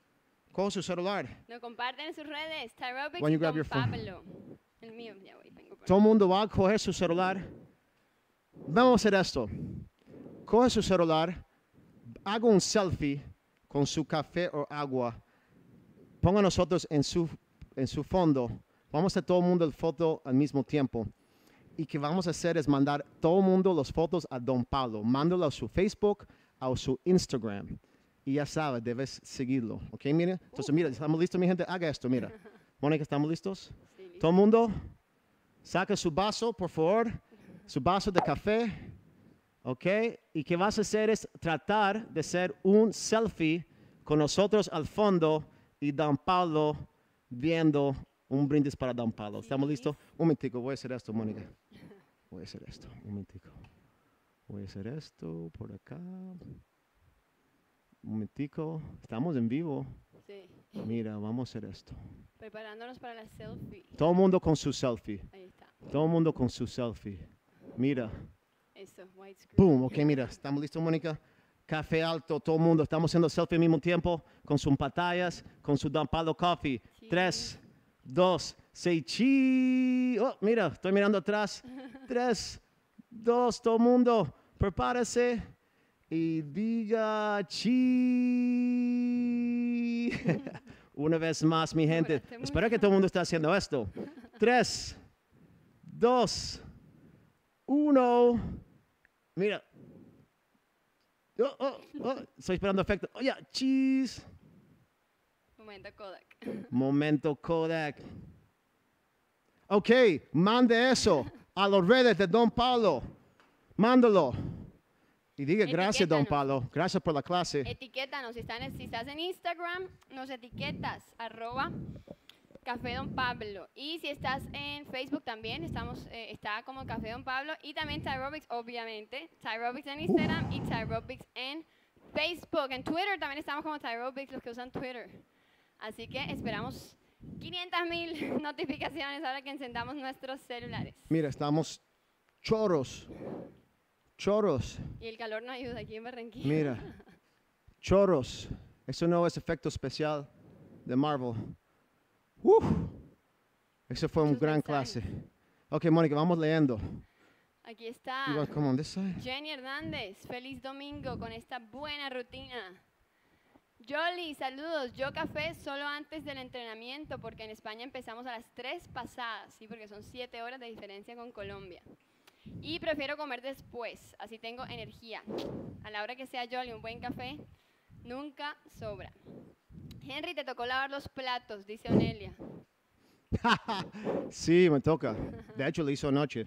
Coge su celular. Lo comparten en sus redes. Tyrobics When you y grab Don your phone. Pablo. El mío, ya voy. Vengo por Todo el mundo va a coger su celular. Vamos a hacer esto. Coge su celular. Haga un selfie con su café o agua. Ponga a nosotros en su, en su fondo. Vamos a hacer todo el mundo el foto al mismo tiempo. Y que vamos a hacer es mandar todo el mundo las fotos a Don Pablo. Mándalo a su Facebook, a su Instagram. Y ya sabe, debes seguirlo. ¿Ok, mira? Entonces, mira, ¿estamos listos, mi gente? Haga esto, mira. Mónica, ¿estamos listos? Sí, listo. Todo el mundo, saca su vaso, por favor, su vaso de café, ¿ok? Y qué vas a hacer es tratar de hacer un selfie con nosotros al fondo y Don Pablo viendo un brindis para Don Pablo. ¿Estamos listos? Un momentico, voy a hacer esto, Mónica. Voy a hacer esto, un momentico. Voy a hacer esto por acá. Un momentico, estamos en vivo. Sí. Mira, vamos a hacer esto. Preparándonos para la selfie. Todo el mundo con su selfie. Ahí está. Todo el mundo con su selfie. Mira. Eso, widescreen. Boom, ok, mira, ¿estamos listos, Mónica? Café alto, todo el mundo. Estamos haciendo selfie al mismo tiempo, con sus pantallas, con su Don Pablo Coffee. Cheers. Tres, dos, seis, chi. Oh, mira, estoy mirando atrás. Tres, dos, todo el mundo, prepárese y diga chi. Una vez más, mi gente. Demoraste Espero mucho. que todo el mundo esté haciendo esto. Tres, dos, uno. Mira. Oh, oh, oh. Estoy esperando efecto. Oh, ya, cheese. Momento Kodak. Momento Kodak. Ok, mande eso a los redes de Don Pablo. Mándalo. Y diga gracias, Don Etiquétanos. Pablo. Gracias por la clase. Etiquétanos, si, están, si estás en Instagram, nos etiquetas, arroba Café Don Pablo. Y si estás en Facebook también, estamos, eh, está como Café Don Pablo. Y también Tyrobics, obviamente. Tyrobics en Instagram y Tyrobics en Facebook. En Twitter también estamos como Tyrobics, los que usan Twitter. Así que esperamos quinientas mil notificaciones ahora que encendamos nuestros celulares. Mira, estamos choros. Choros. Y el calor no ayuda aquí en Barranquilla. Mira. Choros. Eso no es efecto especial de Marvel. Uf. Eso fue una Muchos gran mensajes. clase. Ok, Mónica, vamos leyendo. Aquí está. You wanna come on this side? Jenny Hernández, feliz domingo con esta buena rutina. Jolly, saludos. Yo café solo antes del entrenamiento porque en España empezamos a las tres pasadas, sí, porque son siete horas de diferencia con Colombia. Y prefiero comer después, así tengo energía. A la hora que sea Jolly, un buen café nunca sobra. Henry, te tocó lavar los platos, dice Onelia. Sí, me toca. De hecho, lo hizo anoche.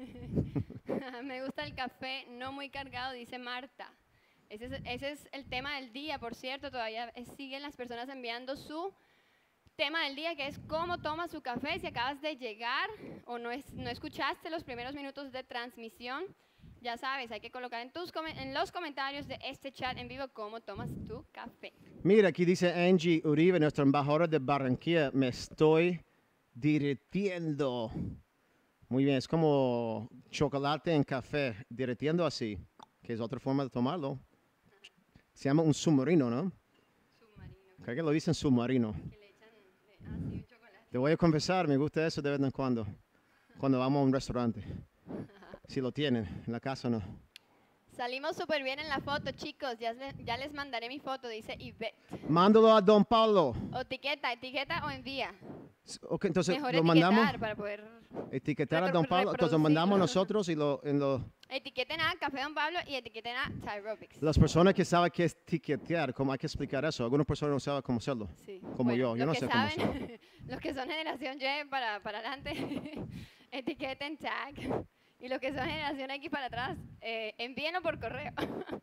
Me gusta el café no muy cargado, dice Marta. Ese es, ese es el tema del día, por cierto, todavía eh, siguen las personas enviando su tema del día, que es cómo tomas su café. Si acabas de llegar o no, es, no escuchaste los primeros minutos de transmisión, ya sabes, hay que colocar en, tus, comen- en los comentarios de este chat en vivo cómo tomas tu café. Mira, aquí dice Angie Uribe, nuestra embajadora de Barranquilla, me estoy derritiendo. Muy bien, es como chocolate en café, derritiendo así, que es otra forma de tomarlo. Se llama un submarino, ¿no? Submarino, Creo que lo dicen submarino. que le echan eh, ah, sí, un chocolate. Te voy a confesar, me gusta eso de vez en cuando, cuando vamos a un restaurante. Si lo tienen, en la casa no. Salimos súper bien en la foto, chicos. Ya, le- ya les mandaré mi foto, dice Ivette. Mándalo a Don Pablo. O etiqueta, etiqueta o envía. S- Ok, entonces Mejor lo etiquetar mandamos, para poder... etiquetar a repro- Don Pablo, entonces lo mandamos reproducirlo. nosotros y lo, en lo, Etiqueten a Café Don Pablo y etiqueten a Tyrobics. las personas que saben qué es etiquetear, cómo hay que explicar eso. Algunas personas no saben cómo hacerlo. Sí. Como yo, yo los no que sé cómo saben, los que son generación Y para, para adelante, etiqueten tag. Y los que son generación X para atrás, eh, envíenlo por correo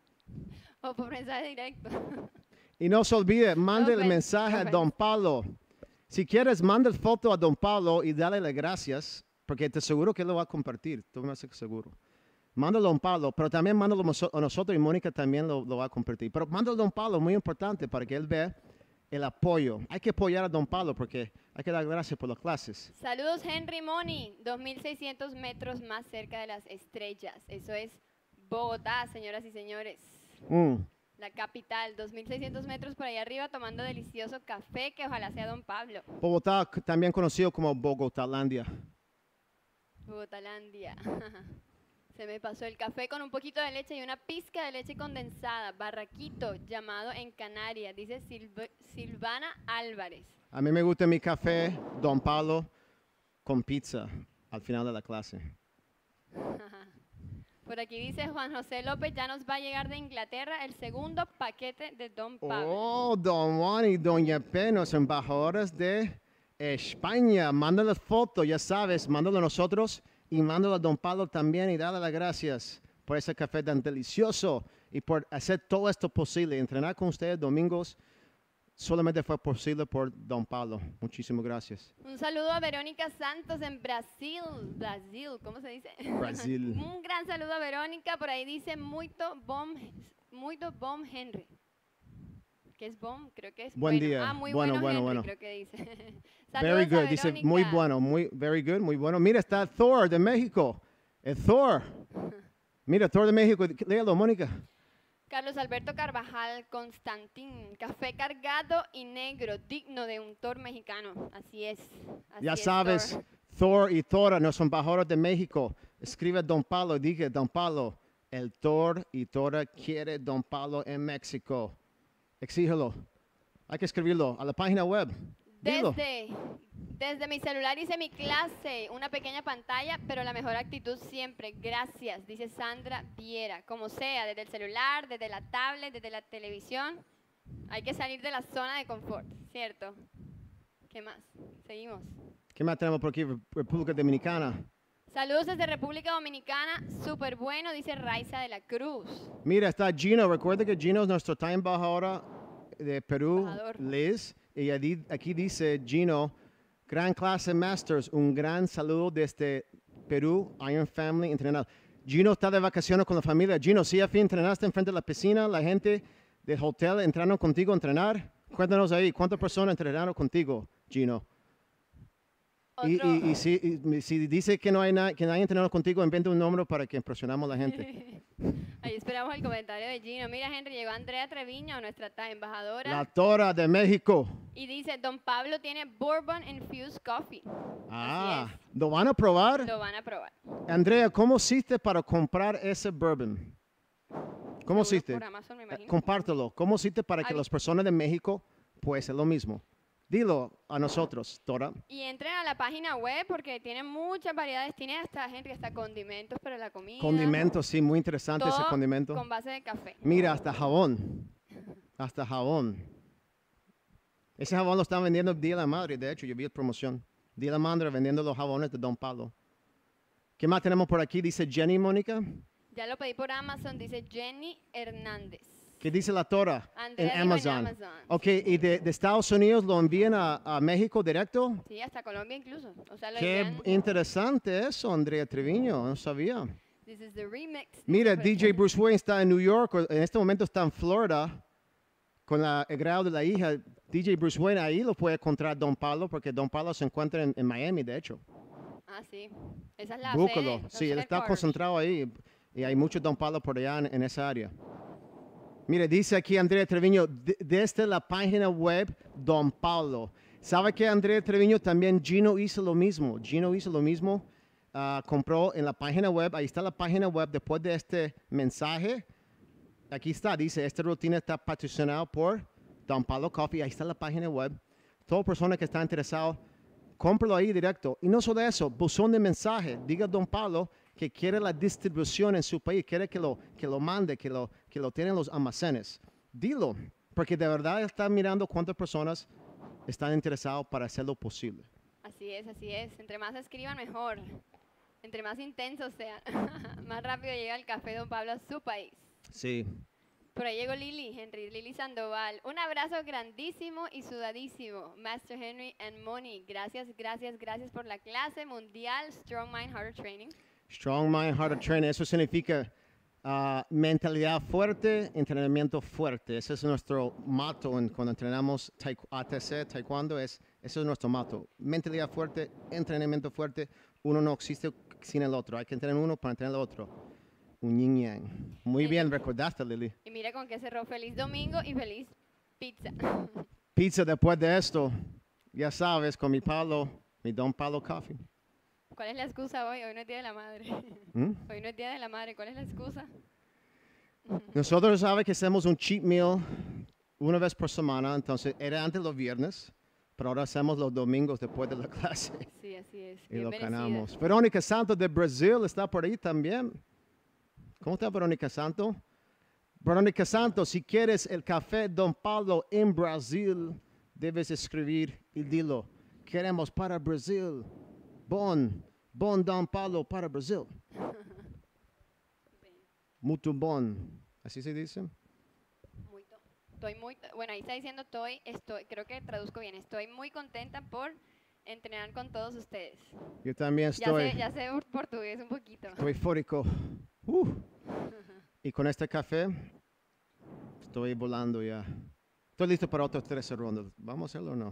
o por mensaje directo. Y no se olvide, mande el Open, mensaje a open. Don Pablo. Si quieres, manda el foto a Don Pablo y dale las gracias, porque te aseguro que él lo va a compartir. Tú me haces seguro. Mándalo a Don Pablo, pero también mándalo moso- a nosotros y Mónica también lo, lo va a compartir. Pero mándalo a Don Pablo, muy importante, para que él vea el apoyo. Hay que apoyar a Don Pablo porque hay que dar gracias por las clases. Saludos Henry Moni, dos mil seiscientos metros más cerca de las estrellas. Eso es Bogotá, señoras y señores. Mm. La capital, dos mil seiscientos metros por ahí arriba, tomando delicioso café, que ojalá sea Don Pablo. Bogotá, c- también conocido como Bogotalandia. Bogotalandia. Se me pasó el café con un poquito de leche y una pizca de leche condensada. Barraquito, llamado en Canarias, dice Silv- Silvana Álvarez. A mí me gusta mi café, Don Pablo, con pizza al final de la clase. Por aquí dice Juan José López, ya nos va a llegar de Inglaterra el segundo paquete de Don Pablo. Oh, Don Juan y Doña P, nuestros embajadores de España, mándale foto, ya sabes, mándalo a nosotros y mándalo a Don Pablo también y dale las gracias por ese café tan delicioso y por hacer todo esto posible. Entrenar con ustedes domingos solamente fue posible por Don Pablo. Muchísimas gracias. Un saludo a Verónica Santos en Brasil. Brasil, ¿cómo se dice? Brasil. Un gran saludo a Verónica. Por ahí dice muito bom, muito bom Henry. ¿Qué es bom? Creo que es Buen bueno. día. Ah, muy Bueno, bueno, bueno, Henry, bueno. creo que dice. Very Saludos a good. Dice Verónica. muy bueno, muy very good, muy bueno. Mira, está Thor de México. El Thor. Mira, Thor de México. Léalo, Mónica. Carlos Alberto Carvajal Constantín, café cargado y negro, digno de un Thor mexicano. Así es. Así Ya es, sabes, Thor. Thor y Tora, nuestros embajadores de México. Escribe Don Pablo, diga Don Pablo, el Thor y Tora quiere Don Pablo en México. Exígelo. Hay que escribirlo a la página web. Dilo. Desde, desde mi celular hice mi clase, una pequeña pantalla, pero la mejor actitud siempre. Gracias, dice Sandra Viera. Como sea, desde el celular, desde la tablet, desde la televisión. Hay que salir de la zona de confort, ¿cierto? ¿Qué más? Seguimos. ¿Qué más tenemos por aquí? República Dominicana. Saludos desde República Dominicana, súper bueno, dice Raiza de la Cruz. Mira, está Gino. Recuerda que Gino es nuestro time embajadora de Perú, Embajador. Liz. Y adi- aquí dice Gino, gran clase Masters, un gran saludo desde Perú, Iron Family Internacional. Gino está de vacaciones con la familia. Gino, ¿sí a fin entrenaste enfrente de la piscina? ¿La gente del hotel entraron contigo a entrenar? Cuéntanos ahí, ¿cuántas personas entrenaron contigo, Gino? Y, Otro- y- y si, y si dice que no hay na- que nadie entrenado contigo, inventa un número para que impresionamos a la gente. Ahí esperamos el comentario de Gino. Mira, Henry, llegó Andrea Treviño, nuestra ta- embajadora. La Tora de México. Y dice, Don Pablo tiene Bourbon Infused Coffee. Ah, Así ¿lo van a probar? es, lo van a probar. Andrea, ¿cómo hiciste para comprar ese bourbon? ¿Cómo Seguro hiciste? Por Amazon, me Eh, imagino. Compártelo. ¿Cómo hiciste para que Ay. las personas de México pues hacer lo mismo? Dilo a nosotros, Tora. Y entren a la página web porque tiene muchas variedades. Tiene hasta, Henry, hasta condimentos para la comida. Condimentos, sí, muy interesante ese Todo condimento. con base de café. Mira, hasta jabón. Hasta jabón. Ese jabón lo están vendiendo el Día de la Madre. De hecho, yo vi la promoción. Día de la Madre vendiendo los jabones de Don Pablo. ¿Qué más tenemos por aquí? Dice Jenny, Mónica. Ya lo pedí por Amazon, dice Jenny Hernández. ¿Qué dice la Tora? Andrea en dijo en Amazon. Amazon. Ok, ¿y de, de Estados Unidos lo envían a, a México directo? Sí, hasta Colombia incluso. O sea, lo Qué envían- interesante eso, Andrea Treviño. No sabía. This is the remix. dice Mira, por D J aquí. Bruce Wayne está en New York, o en este momento está en Florida, con la- el grado de la hija. D J Bruce Wayne ahí lo puede encontrar Don Pablo, porque Don Pablo se encuentra en, en Miami, de hecho. Ah, sí. Esa es la Búscalo. sede, los Sí, él está headquarters. concentrado ahí y hay mucho Don Pablo por allá en, en esa área. Mire, dice aquí Andrea Treviño, de- desde la página web Don Pablo. ¿Sabe que Andrea Treviño también Gino hizo lo mismo? Gino hizo lo mismo. Ah, compró en la página web, ahí está la página web después de este mensaje. Aquí está, dice, esta rutina está patrocinada por Don Pablo Coffee. Ahí está la página web. Toda persona que está interesado, cómpralo ahí directo. Y no solo eso, buzón de mensaje. Diga a Don Pablo que quiere la distribución en su país, quiere que lo, que lo mande, que lo, que lo tienen en los almacenes. Dilo, porque de verdad está mirando cuántas personas están interesadas para hacerlo posible. Así es, así es. Entre más escriban, mejor. Entre más intensos sean, más rápido llega el café Don Pablo a su país. Sí. Por ahí llegó Lili, Henry, Lili Sandoval. Un abrazo grandísimo y sudadísimo. Master Henry and Moni, gracias, gracias, gracias por la clase mundial Strong Mind Harder Training. Strong Mind, Harder Training. Eso significa ah, mentalidad fuerte, entrenamiento fuerte. Ese es nuestro motto en- cuando entrenamos taekw- A T C, taekwondo. Es, ese es nuestro motto. Mentalidad fuerte, entrenamiento fuerte. Uno no existe sin el otro. Hay que entrenar uno para entrenar el otro. Un yin yang. Muy Sí. bien, recordaste, Lili. Y mira con qué cerró. Feliz domingo y feliz pizza. Pizza después de esto. Ya sabes, con mi Pablo, mi Don Pablo Coffee. ¿Cuál es la excusa hoy? Hoy no es Día de la Madre. ¿Mm? Hoy no es Día de la Madre. ¿Cuál es la excusa? Nosotros sabemos que hacemos un cheat meal una vez por semana, entonces era antes los viernes, pero ahora hacemos los domingos después de la clase Sí, así es. y Bien lo merecida. ganamos. Verónica Santos de Brasil está por ahí también. ¿Cómo está Verónica Santos? Verónica Santos, si quieres el café Don Pablo en Brasil, debes escribir y dilo. queremos para Brasil. Bon, bon Don Pablo para Brasil. Muito bon. ¿Así se dice? Muy to- Estoy muy, bueno, ahí está diciendo estoy, estoy, creo que traduzco bien, estoy muy contenta por entrenar con todos ustedes. Yo también Ya estoy. sé, ya sé por- portugués un poquito. Estoy eufórico. Uh. Y con este café, estoy volando ya. Estoy listo para otros trece rondas. ¿Vamos a hacerlo o no?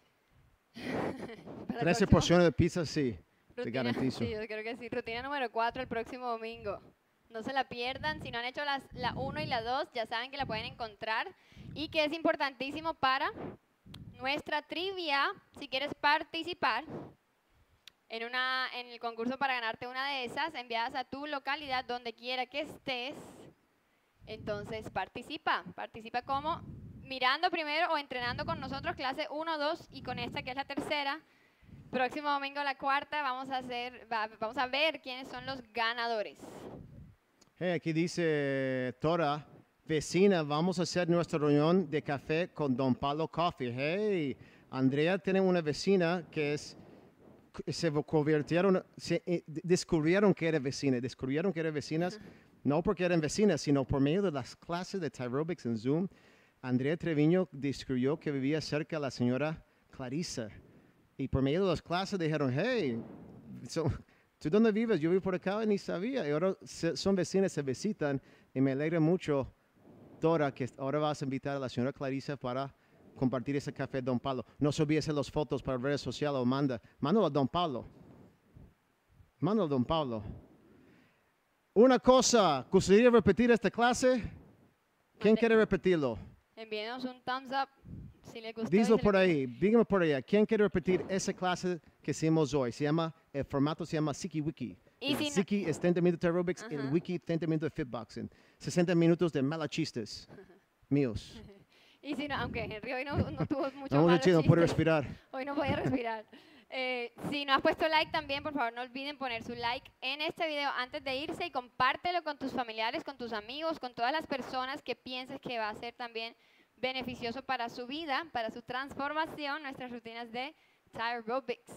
Para el trece próximo- porciones de pizza, sí. Te rutina- garantizo. Sí, yo creo que sí. Rutina número cuatro el próximo domingo. No se la pierdan. Si no han hecho las, la uno y la dos, ya saben que la pueden encontrar. Y que es importantísimo para nuestra trivia. Si quieres participar en, una, en el concurso para ganarte una de esas, enviadas a tu localidad, donde quiera que estés. Entonces participa. Participa como mirando primero o entrenando con nosotros clase uno, dos y con esta que es la tercera. Próximo domingo la cuarta vamos a hacer, va- vamos a ver quiénes son los ganadores. Hey, aquí dice Tora, vecina, vamos a hacer nuestra reunión de café con Don Pablo Coffee. Hey, Andrea tiene una vecina que es, se convirtieron, se eh, descubrieron que era vecina, descubrieron que eran vecinas, no porque eran vecinas, sino por medio de las clases de Tyrobics en Zoom. Andrea Treviño descubrió que vivía cerca de la señora Clarisa. Y por medio de las clases dijeron, hey, so- ¿tú dónde vives? Yo vivo por acá y ni sabía. Y ahora se- son vecinas, se visitan. Y me alegra mucho, Dora, que ahora vas a invitar a la señora Clarisa para compartir ese café Don Pablo. No se olvide hacer las fotos para redes sociales o manda. Mándalo a Don Pablo. Mándalo a Don Pablo. Una cosa, ¿gustaría repetir esta clase? ¿Quién Mande. quiere repetirlo? Envíenos un thumbs up si les gustó. y Díselo si por les- ahí, dígame por allá. ¿Quién quiere repetir esa clase que hicimos hoy? Se llama, el formato se llama Siki Wiki. Y El si no- Siki es treinta minutos de aerobics, el Ajá. Wiki treinta minutos de fitboxing. sesenta minutos de malachistes míos. Y si no, aunque Henry hoy no, no tuvo mucho Vamos a malos decir, no puede chistes, respirar. hoy no podía respirar. Eh, si no has puesto like también, por favor no olviden poner su like en este video antes de irse y compártelo con tus familiares, con tus amigos, con todas las personas que pienses que va a ser también beneficioso para su vida, para su transformación, nuestras rutinas de Tyrobics.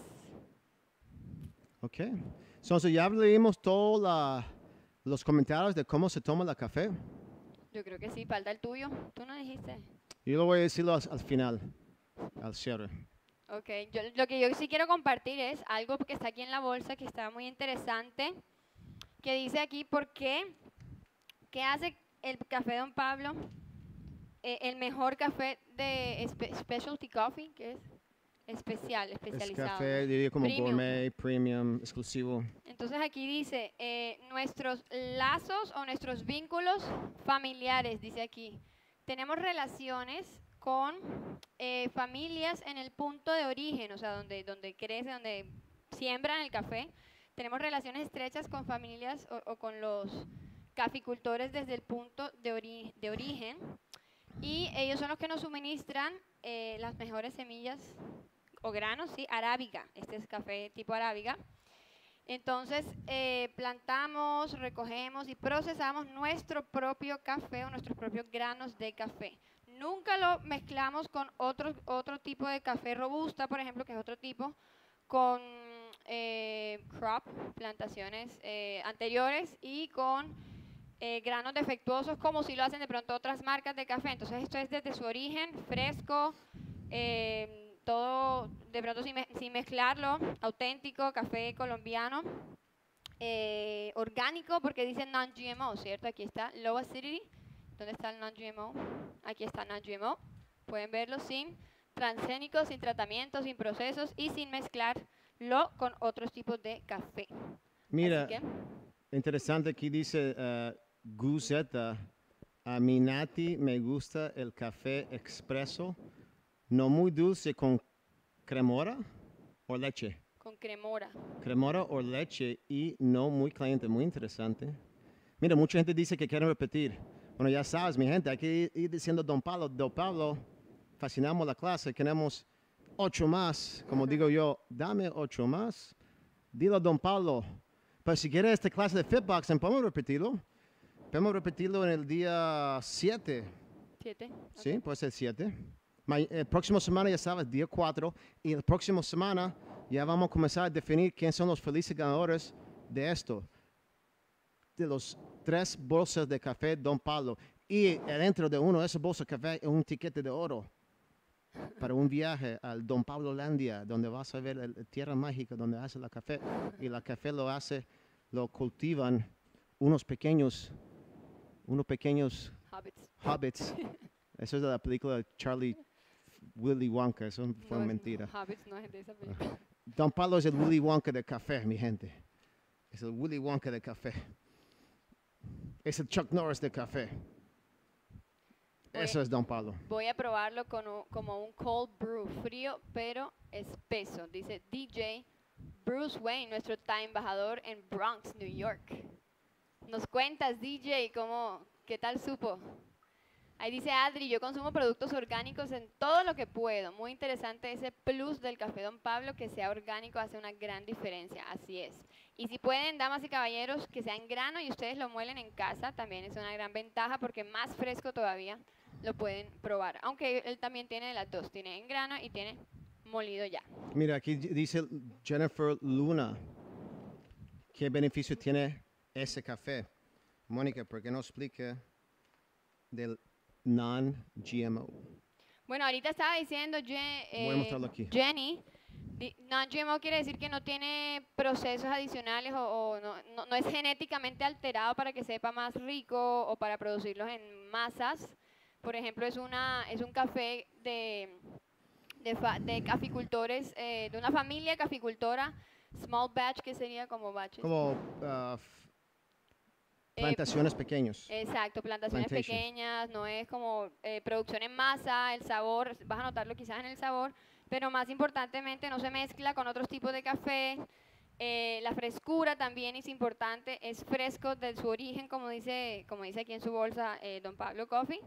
Ok. Entonces ya leímos todos la- los comentarios de cómo se toma el café. Yo creo que sí, falta el tuyo. Tú no dijiste. Yo lo voy a decirlo al, al final, al cierre. Ok, yo, lo que yo sí quiero compartir es algo que está aquí en la bolsa que está muy interesante, que dice aquí por qué, qué hace el café Don Pablo eh, el mejor café de espe- specialty coffee, que es especial, Es especializado. café, diría como Premium. gourmet, premium, exclusivo. Entonces aquí dice, eh, nuestros lazos o nuestros vínculos familiares, dice aquí. Tenemos relaciones con eh, familias en el punto de origen, o sea, donde, donde crece, donde siembran el café. Tenemos relaciones estrechas con familias o, o con los caficultores desde el punto de, ori- de origen. Y ellos son los que nos suministran eh, las mejores semillas o granos, sí, arábiga. Este es café tipo arábiga. Entonces, eh, plantamos, recogemos y procesamos nuestro propio café o nuestros propios granos de café. Nunca lo mezclamos con otro, otro tipo de café robusta, por ejemplo, que es otro tipo, con eh, crop, plantaciones eh, anteriores y con eh, granos defectuosos, como si lo hacen de pronto otras marcas de café. Entonces, esto es desde su origen, fresco, eh, todo de pronto sin, me- sin mezclarlo, auténtico, café colombiano, eh, orgánico, porque dice non-G M O, ¿cierto? Aquí está low acidity. ¿Dónde está el non-G M O? Aquí está non-G M O. Pueden verlo sin transgénicos, sin tratamientos, sin procesos y sin mezclarlo con otros tipos de café. Mira, Así que, interesante aquí dice uh, Guzeta, a mi Nati me gusta el café expreso, no muy dulce con cremora o leche. con cremora. Cremora o leche y no muy caliente, muy interesante. Mira, mucha gente dice que quieren repetir. Bueno, ya sabes, mi gente, hay que ir diciendo Don Pablo, Don Pablo, fascinamos la clase, queremos ocho más, como digo yo, dame ocho más. Dilo a Don Pablo. Pero si quieres esta clase de Fitboxing, podemos repetirlo. Podemos repetirlo en el día siete. Siete. Sí, puede ser siete. Ma- el próximo semana ya sabes, día cuatro, y el próximo semana ya vamos a comenzar a definir quiénes son los felices ganadores de esto. De los tres bolsas de café Don Pablo. Y dentro de uno de esos bolsas de café es un tiquete de oro para un viaje al Don Pablo Landia, donde vas a ver la tierra mágica donde hace la café. Y la café lo hace, lo cultivan unos pequeños, unos pequeños Hobbits. hobbits. Eso es de la película de Charlie Willy Wonka, eso fue No es- mentira. Hobbits no es de esa película. Don Pablo es el Willy Wonka de café, mi gente. Es el Willy Wonka de café. Es el Chuck Norris de café. Eso Oye. es Don Pablo. Voy a probarlo con un- como un cold brew, frío pero espeso. Dice D J Bruce Wayne, nuestro ta embajador en Bronx, New York. Nos cuentas, D J, cómo, qué tal supo. Ahí dice Adri, yo consumo productos orgánicos en todo lo que puedo. Muy interesante ese plus del café Don Pablo, que sea orgánico hace una gran diferencia, así es. Y si pueden, damas y caballeros, que sea en grano y ustedes lo muelen en casa, también es una gran ventaja porque más fresco todavía lo pueden probar. Aunque él también tiene de las dos, tiene en grano y tiene molido ya. Mira, aquí d- dice Jennifer Luna. ¿Qué beneficio tiene ese café? Mónica, ¿por qué no explica del non-G M O? Bueno, ahorita estaba diciendo Je- Voy a eh, mostrarlo aquí. Jenny, di- non-G M O quiere decir que no tiene procesos adicionales o, o no, no- no es genéticamente alterado para que sepa más rico o para producirlos en masas. Por ejemplo, es, una, es un café de, de, fa- de caficultores, eh, de una familia caficultora, small batch, que sería como batches. Como ah, f- Eh, plantaciones pequeños. Exacto, plantaciones Plantation. pequeñas, no es como eh, producción en masa, el sabor, vas a notarlo quizás en el sabor, pero más importantemente no se mezcla con otros tipos de café. Eh, la frescura también es importante, es fresco de su origen, como dice, como dice aquí en su bolsa eh, Don Pablo Coffee.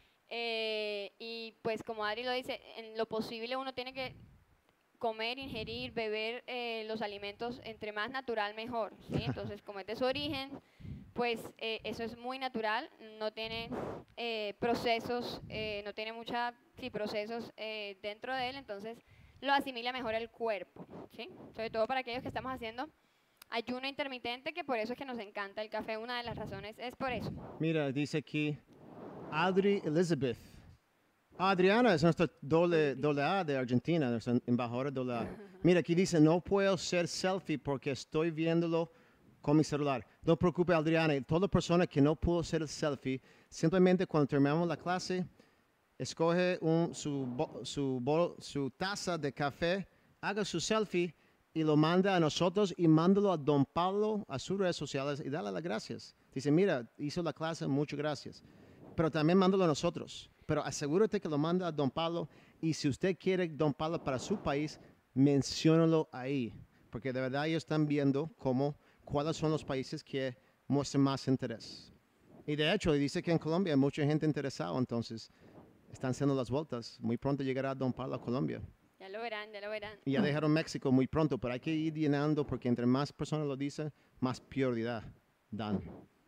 Eh, y pues como Adri lo dice, en lo posible uno tiene que comer, ingerir, beber eh, los alimentos entre más natural mejor, ¿sí? Entonces, como es de su origen, pues eh, eso es muy natural, no tiene eh, procesos, eh, no tiene muchos procesos eh, dentro de él, entonces lo asimila mejor el cuerpo, ¿sí? Sobre todo para aquellos que estamos haciendo ayuno intermitente, que por eso es que nos encanta el café, una de las razones es por eso. Mira, dice aquí Adri Elizabeth. Adriana es nuestra doble, doble A de Argentina, nuestra embajadora doble A. Mira, aquí dice, no puedo hacer selfie porque estoy viéndolo con mi celular. No te preocupes, Adriana. Toda persona que no pudo hacer el selfie, simplemente cuando terminamos la clase, escoge un, su, bo- su, bol- su taza de café, haga su selfie y lo manda a nosotros y mándalo a Don Pablo, a sus redes sociales y dale las gracias. Dice, mira, hizo la clase, muchas gracias. Pero también mándalo a nosotros. Pero asegúrate que lo manda a Don Pablo y si usted quiere Don Pablo para su país, menciónalo ahí. Porque de verdad ellos están viendo cómo, cuáles son los países que muestran más interés. Y de hecho, dice que en Colombia hay mucha gente interesada, entonces están haciendo las vueltas. Muy pronto llegará Don Pablo a Colombia. Ya lo verán, ya lo verán. Y ya dejaron México muy pronto, pero hay que ir llenando porque entre más personas lo dicen, más prioridad dan.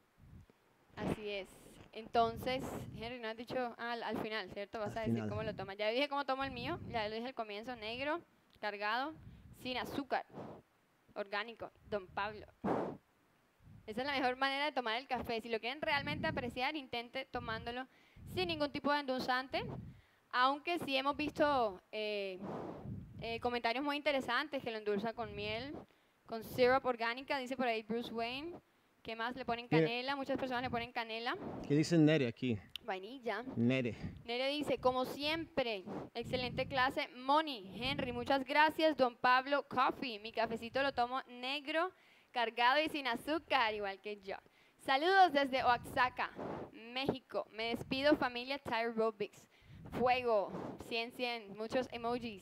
Así es. Entonces, Henry, no has dicho al, al final, ¿cierto? Vas Al a decir final. cómo lo tomas. Ya dije cómo tomo el mío, ya lo dije al comienzo, negro, cargado, sin azúcar, orgánico, Don Pablo. Esa es la mejor manera de tomar el café. Si lo quieren realmente apreciar, intente tomándolo sin ningún tipo de endulzante, aunque sí hemos visto eh, eh, comentarios muy interesantes que lo endulza con miel, con syrup orgánica, dice por ahí Bruce Wayne. ¿Qué más? Le ponen Mira. canela, muchas personas le ponen canela, ¿Qué dice Nere aquí? vainilla. Nere. Nere dice, como siempre, excelente clase. Moni, Henry, muchas gracias. Don Pablo Coffee, mi cafecito lo tomo negro, cargado y sin azúcar, igual que yo. Saludos desde Oaxaca, México. Me despido, familia Tyrobics. Fuego, cien, cien, muchos emojis.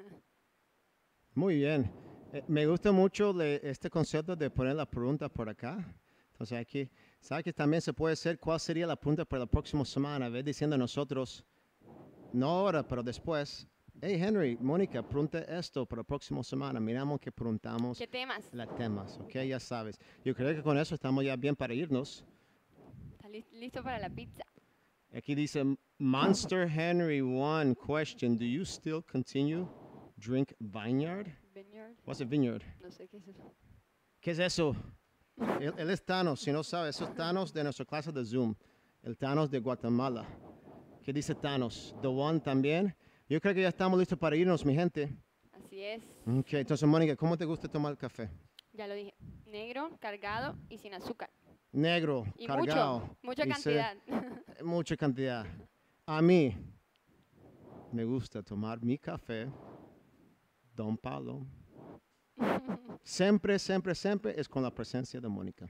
Muy bien. Eh, me gusta mucho le- este concepto de poner la pregunta por acá. Entonces aquí, ¿sabe que también se puede hacer cuál sería la pregunta para la próxima semana? Ve diciendo a nosotros, no ahora, pero después, hey Henry, Mónica, pregunta esto para la próxima semana. Miramos que preguntamos ¿Qué temas? los temas, ¿ok? Ya sabes. Yo creo que con eso estamos ya bien para irnos. ¿Está lis- listo para la pizza? Aquí dice Monster Henry one question. Do you still continue drink vineyard? Vineyard. What's a vineyard? No sé qué es eso. ¿Qué es eso? Él, él es Thanos, si no sabe, eso es Thanos de nuestra clase de Zoom. El Thanos de Guatemala. ¿Qué dice Thanos? The One también. Yo creo que ya estamos listos para irnos, mi gente. Así es. Ok, entonces, Mónica, ¿cómo te gusta tomar café? Ya lo dije. Negro, cargado y sin azúcar. Negro, Y cargado. mucho, mucha y se- cantidad. mucha cantidad. A mí me gusta tomar mi café Don Pablo. Siempre, siempre, siempre es con la presencia de Mónica.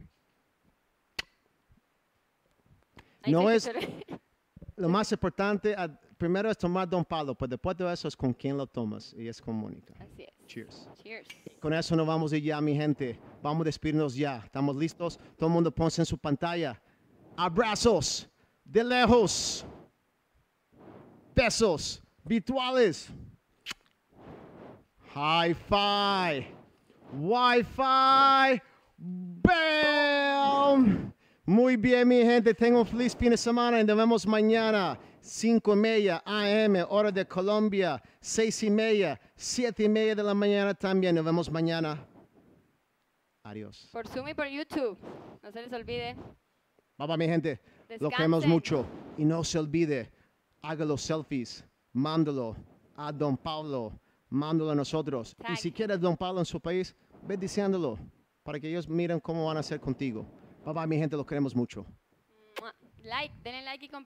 Ahí No sí es- escuché. Lo más importante, ah, primero es tomar Don Pablo, pues después de eso es con quién lo tomas y es con Mónica. Así es. Cheers. Cheers. Con eso nos vamos a ir ya, mi gente. Vamos a despedirnos ya. ¿Estamos listos? Todo el mundo ponse en su pantalla. Abrazos de lejos. Besos virtuales. High five. Wi-Fi. Bam. Muy bien, mi gente. Tengo un feliz fin de semana y nos vemos mañana. cinco y media A M, hora de Colombia. seis y media, siete y media de la mañana también. Nos vemos mañana. Adiós. Por Zoom y por YouTube. No se les olvide. Bye bye, mi gente. Lo queremos Descansen. mucho. Y no se olvide, haga los selfies. Mándalo a Don Pablo. Mándalo a nosotros. Y Tag. si quieres Don Pablo en su país, ve diciéndolo para que ellos miren cómo van a hacer contigo. Bye bye, mi gente. Lo queremos mucho. Mua. Like, denle like y compartan.